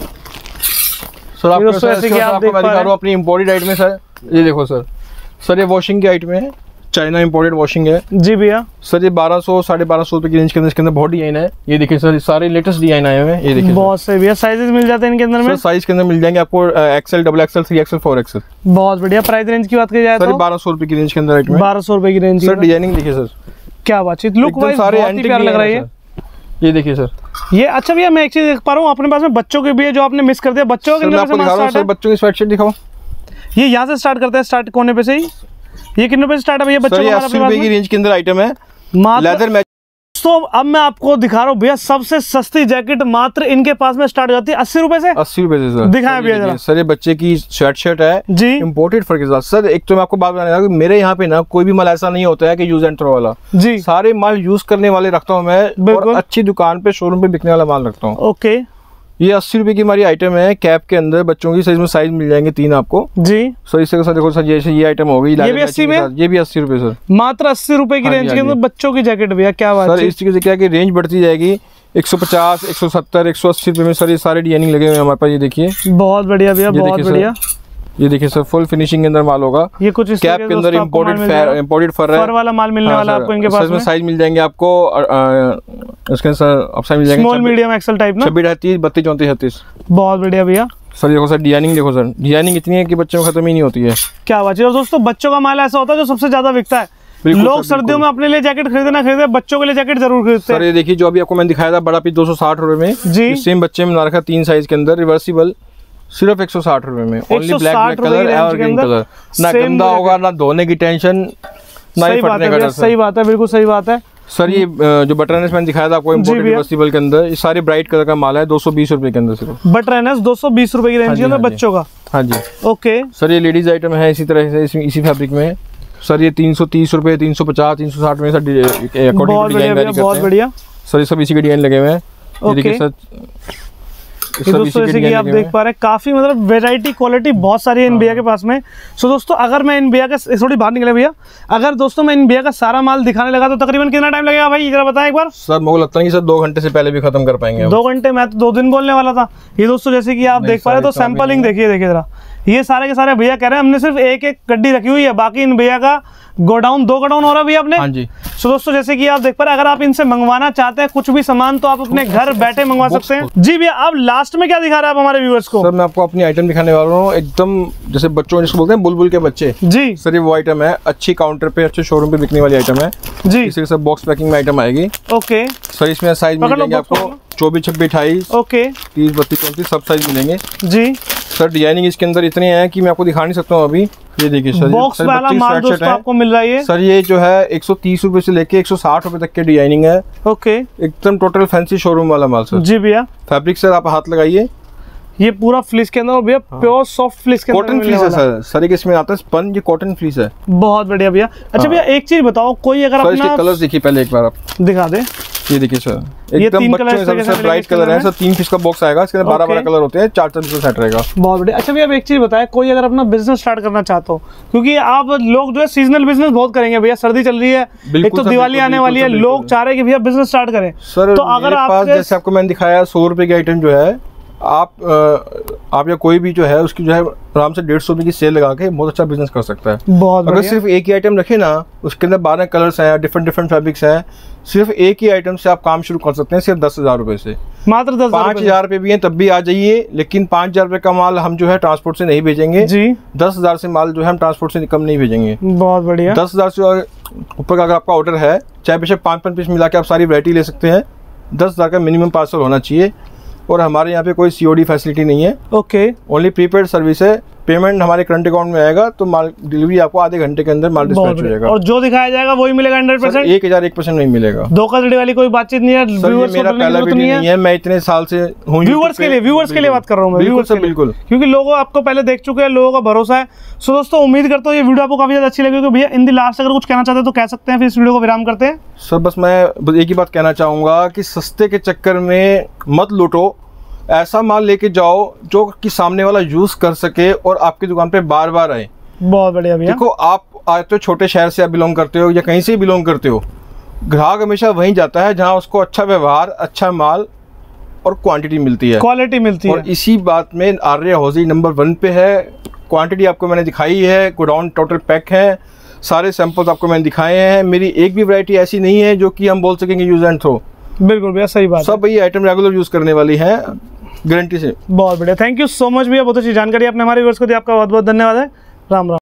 सर, आपको मैं दिखा रहा हूँ अपनी इम्पोर्टेड आइटम में सर, ये देखो सर। सर ये वॉशिंग की आइटम है, चाइना इम्पोर्टेड वॉशिंग है। जी भैया। सर ये बारह सौ साढ़े बारह सौ रुपए की रेंज के अंदर इसके अंदर बहुत डिजाइन है। ये देखिए सर, सारे लेटेस्ट डिजाइन आए हुए हैं, ये देखिए बहुत सही भैया। साइजेस मिल जाते हैं इनके अंदर में? साइज के अंदर मिल जाएंगे आपको XL, double XL, three XL, four XL. बहुत बढ़िया। प्राइस रेंज की बात की जाए तो बारह सौ रुपए की रेंज के अंदर आइटम, बारह सौ रुपए की रेंज। सर डिजाइनिंग देखिए सर, क्या बातचीत, लुक वाइज सारे बहुत ही प्यारा लग रहा है। ये देखिए सर, ये अच्छा भैया, मैं एक चीज देख पा रहा हूँ अपने पास में बच्चों के भी है, जो आपने मिस कर दिया। बच्चों के सर बच्चों की स्वेटशर्ट दिखाओ। ये यहाँ से स्टार्ट करते हैं, स्टार्ट कोने पे से ही। ये कितने रुपए स्टार्ट है भैया बच्चों का? अस्सी रुपए की रेंज के अंदर आइटम है, लेदर मैच। तो अब मैं आपको दिखा रहा हूँ भैया, सबसे सस्ती जैकेट मात्र इनके पास में स्टार्ट हो जाती है अस्सी रुपए से। अस्सी रुपए से सर, दिखाएं भैया जरा। सर ये बच्चे की शर्ट शर्ट है जी, इम्पोर्टेड फर के साथ। सर एक तो मैं आपको बात बताने लगा, मेरे यहाँ पे ना कोई भी माल ऐसा नहीं होता है कि यूज एंड थ्रो वाला जी, सारे माल यूज करने वाले रखता हूँ मैं, और अच्छी दुकान पे शोरूम पे बिकने वाला माल रखता हूँ। ओके, ये अस्सी रुपए की हमारी आइटम है, कैप के अंदर बच्चों की। साइज में साइज मिल जाएंगे तीन आपको जी। सर इससे सर देखो सर, जैसे ये आइटम हो गई, ये भी अस्सी में, ये भी अस्सी रुपए सर, मात्र अस्सी रुपए की रेंज के अंदर बच्चों की जैकेट भैया। क्या बात सर, इस तरीके से क्या कि रेंज बढ़ती जाएगी, एक सौ पचास, एक सौ सत्तर, एक सौ अस्सी रुपए में सर ये सारे डिजाइनिंग लगे हुए हैं हमारे पास। ये देखिए, बहुत बढ़िया भैया, बहुत बढ़िया। ये देखिए सर, फुल फिनिशिंग के अंदर माल होगा। ये कुछ कैप के अंदर इम्पोर्टेड इम्पोर्टेड फर है, फर वाला माल मिलने वाला आपको इनके पास में। साइज मिल जाएंगे आपको, इसके सर अब साइज मिल जाएंगे स्मॉल, मीडियम, एक्सेल टाइप ना, छब्बीस, अड़तीस, बत्तीस, चौंतीस, छत्तीस। बहुत बढ़िया भैया। सर देखो सर, डिजाइनिंग देखो सर, डिजाइनिंग इतनी है कि बच्चों में खत्म ही नहीं होती है। क्या बात है दोस्तों, बच्चों का माल ऐसा होता है जो सबसे ज्यादा बिकता है। लोग सर्दियों में अपने लिए जैकेट खरीदे ना खरीदे, बच्चों के लिए जैकेट जरूर खरीदते हैं। सर ये देखिए, जो अभी आपको मैंने दिखाया था बड़ा पीस दो सौ साठ रुपए में जी, सेम बच्चे में बना रखा तीन साइज के अंदर, रिवर्सिबल, सिर्फ एक सौ साठ रुपए में। ओनली ब्लैक ब्लैक कलर और ग्रीन कलर, ना गंदा होगा, ना धोने की टेंशन, ना ही फटने का डर। सही बात है, बिल्कुल सही बात है सर। ये जो बटर एनएस मैंने दिखाया था आपको इम्पोर्टेड रिवर्सिबल के अंदर, ये सारे ब्राइट कलर का माल है, दो सौ बीस रुपए के अंदर सिर्फ बटर एनएस, दो सौ बीस रुपए की रेंज के अंदर बच्चों का। हाँ जी, ओके सर। ये लेडीज आइटम है इसी तरह से, इसी फैब्रिक में सर। ये तीन सौ तीस रुपए, तीन सौ पचास, तीन सौ साठ में सर, बहुत बढ़िया सर। ये सब इसी के डिजाइन लगे हुए हैं। देखिए सर, दोस्तों जैसे कि आप देख पा रहे हैं, काफी मतलब वैरायटी, क्वालिटी बहुत सारी है इन भैया के पास में। सो दोस्तों, अगर मैं इन भैया का थोड़ी बाहर निकले भैया, अगर दोस्तों मैं इन भैया का सारा माल दिखाने लगा तो तकरीबन कितना टाइम लगेगा भाई, जरा बताएं एक बार। सर मुझे लगता है कि सर दो घंटे से पहले भी खत्म कर पाएंगे। दो घंटे? मैं तो दो दिन बोलने वाला था। ये दोस्तों जैसे कि आप देख पा रहे हैं, तो सैंपलिंग देखिए, देखिए जरा, ये सारे के सारे भैया कह रहे हैं हमने सिर्फ एक एक गड्डी रखी हुई है, बाकी इन भैया का गोडाउन, दो गोडाउन हो रहा है भैया अपने। हाँ जी। सो दोस्तों जैसे कि आप देख पा रहे हैं, अगर आप इनसे मंगवाना चाहते हैं कुछ भी सामान, तो आप अपने घर बैठे मंगवा सकते हैं जी भैया। आप लास्ट में क्या दिखा रहे हैं आप हमारे व्यूअर्स को? सर मैं आपको अपनी आइटम दिखाने वाला हूँ, एकदम जैसे बच्चों जिसको बोलते हैं बुलबुल के बच्चे जी। सर ये वो आइटम है, अच्छी काउंटर पे, अच्छे शोरूम पे बिकने वाली आइटम है जी। इसी के साथ बॉक्स पैकिंग में आइटम आएगी। ओके सर, इसमें साइज मिल जाएंगे आपको चौबीस छब्बीस अट्ठाईस ओके, तीस बत्तीस चौंतीस सब साइज मिलेंगे जी सर। डिजाइनिंग इसके अंदर इतने हैं कि मैं आपको दिखा नहीं सकता हूँ अभी। ये देखिए सर, बॉक्स वाला माल दोस्तों आपको मिल रहा है सर। ये जो है एक सौ तीस रुपए से लेके एक सौ साठ रुपए तक के डिजाइनिंग है। ओके, एकदम टोटल फैंसी शोरूम वाला माल सर। जी भैया। फैब्रिक सर आप हाथ लगाइए, ये पूरा फ्लीस के अंदर भैया, प्योर सॉफ्ट फ्लीस के अंदर, कॉटन फ्लीस है सर। सर एक इसमें आता है स्पंज, ये कॉटन फ्लीस है। बहुत बढ़िया भैया। अच्छा भैया एक चीज बताओ, कोई अगर सर अपना इसके कलर्स देखिए पहले एक बार आप दिखा दे। ये देखिए सर, ये एकदम तीन बच्चों कलर के सबसे ब्राइट कलर है सर। तीन पीस का बॉक्स आएगा, इसके अंदर बारह बारह कलर होते हैं, चार चार पीस का सेट रहेगा। बहुत बढ़िया। अच्छा भैया अब एक चीज बताएं, कोई अगर अपना बिजनेस स्टार्ट करना चाहता हो, क्योंकि आप लोग जो है सीजनल बिजनेस बहुत करेंगे भैया, सर्दी चल रही है, एक तो दिवाली आने वाली है, लोग चाह रहे हैं कि भैया बिजनेस स्टार्ट करें सर। तो अगर आप जैसे आपको मैंने दिखाया सौ रुपए की आइटम जो है, आप आप या कोई भी जो है उसकी जो है आराम से डेढ़ सौ रुपये की सेल लगा के बहुत अच्छा बिजनेस कर सकता है। बहुत अगर सिर्फ एक ही आइटम रखे ना, उसके अंदर बारह कलर्स हैं, डिफरेंट डिफरेंट फैब्रिक्स हैं, सिर्फ एक ही आइटम से आप काम शुरू कर सकते हैं, सिर्फ दस हजार रुपए से। मात्र दस पाँच हजार रुपये भी हैं तब भी आ जाइए, लेकिन पाँच हजार रुपये का माल हम जो है ट्रांसपोर्ट से नहीं भेजेंगे जी। दस हजार से माल जो है हम ट्रांसपोर्ट से कम नहीं भेजेंगे। बहुत बढ़िया। दस हजार से ऊपर का अगर आपका ऑर्डर है, चाहे बेशक पाँच पाँच पीस मिला के आप सारी वैरायटी ले सकते हैं, दस हजार का मिनिमम पार्सल होना चाहिए। और हमारे यहाँ पे कोई सीओडी फैसिलिटी नहीं है। ओके, ओनली प्रीपेड सर्विस है। पेमेंट हमारे करंट अकाउंट में आएगा तो माल डिलीवरी आपको आधे घंटे के अंदर माल डिस्पैच हो जाएगा। और जो दिखाया जाएगा वही मिलेगा हंड्रेड परसेंट। एक हजार एक परसेंट नहीं मिलेगा। धोखाधड़ी वाली कोई बातचीत नहीं है। सर ये मेरा पहला वीडियो नहीं है, मैं इतने साल से हूँ व्यूअर्स के लिए, व्यूअर्स के लिए बात कर रहा हूँ मैं। बिल्कुल सर बिल्कुल, क्योंकि लोग आपको पहले देख चुके हैं, लोगों का भरोसा है। सो दोस्तों उम्मीद करता हूँ ये वीडियो आपको काफी ज्यादा अच्छी लगेगी। भैया इन दी लास्ट अगर कुछ कहना चाहते हैं तो कह सकते हैं, फिर इस वीडियो को विराम करते हैं। सर बस मैं एक ही बात कहना चाहूंगा कि सस्ते के चक्कर में मत लूटो, ऐसा माल लेके जाओ जो कि सामने वाला यूज कर सके और आपकी दुकान पे बार बार आए। बहुत बढ़िया भैया। देखो आप आज तो छोटे शहर से आप बिलोंग करते हो या कहीं से बिलोंग करते हो, ग्राहक हमेशा वहीं जाता है जहां उसको अच्छा व्यवहार, अच्छा माल और क्वांटिटी मिलती है, क्वालिटी मिलती है। और इसी बात में आर्या हौजी नंबर वन पे है। क्वांटिटी आपको मैंने दिखाई है, गोडाउन टोटल पैक है, सारे सैंपल्स आपको मैंने दिखाए हैं। मेरी एक भी वैरायटी ऐसी नहीं है जो कि हम बोल सकेंगे यूज एंड थ्रो। बिल्कुल भैया सही बात। सब भाई आइटम रेगुलर यूज करने वाली है, गारंटी से। बहुत बढ़िया, थैंक यू सो मच भैया, बहुत अच्छी जानकारी आपने हमारे व्यूअर्स को दी। आपका बहुत बहुत धन्यवाद है। राम राम।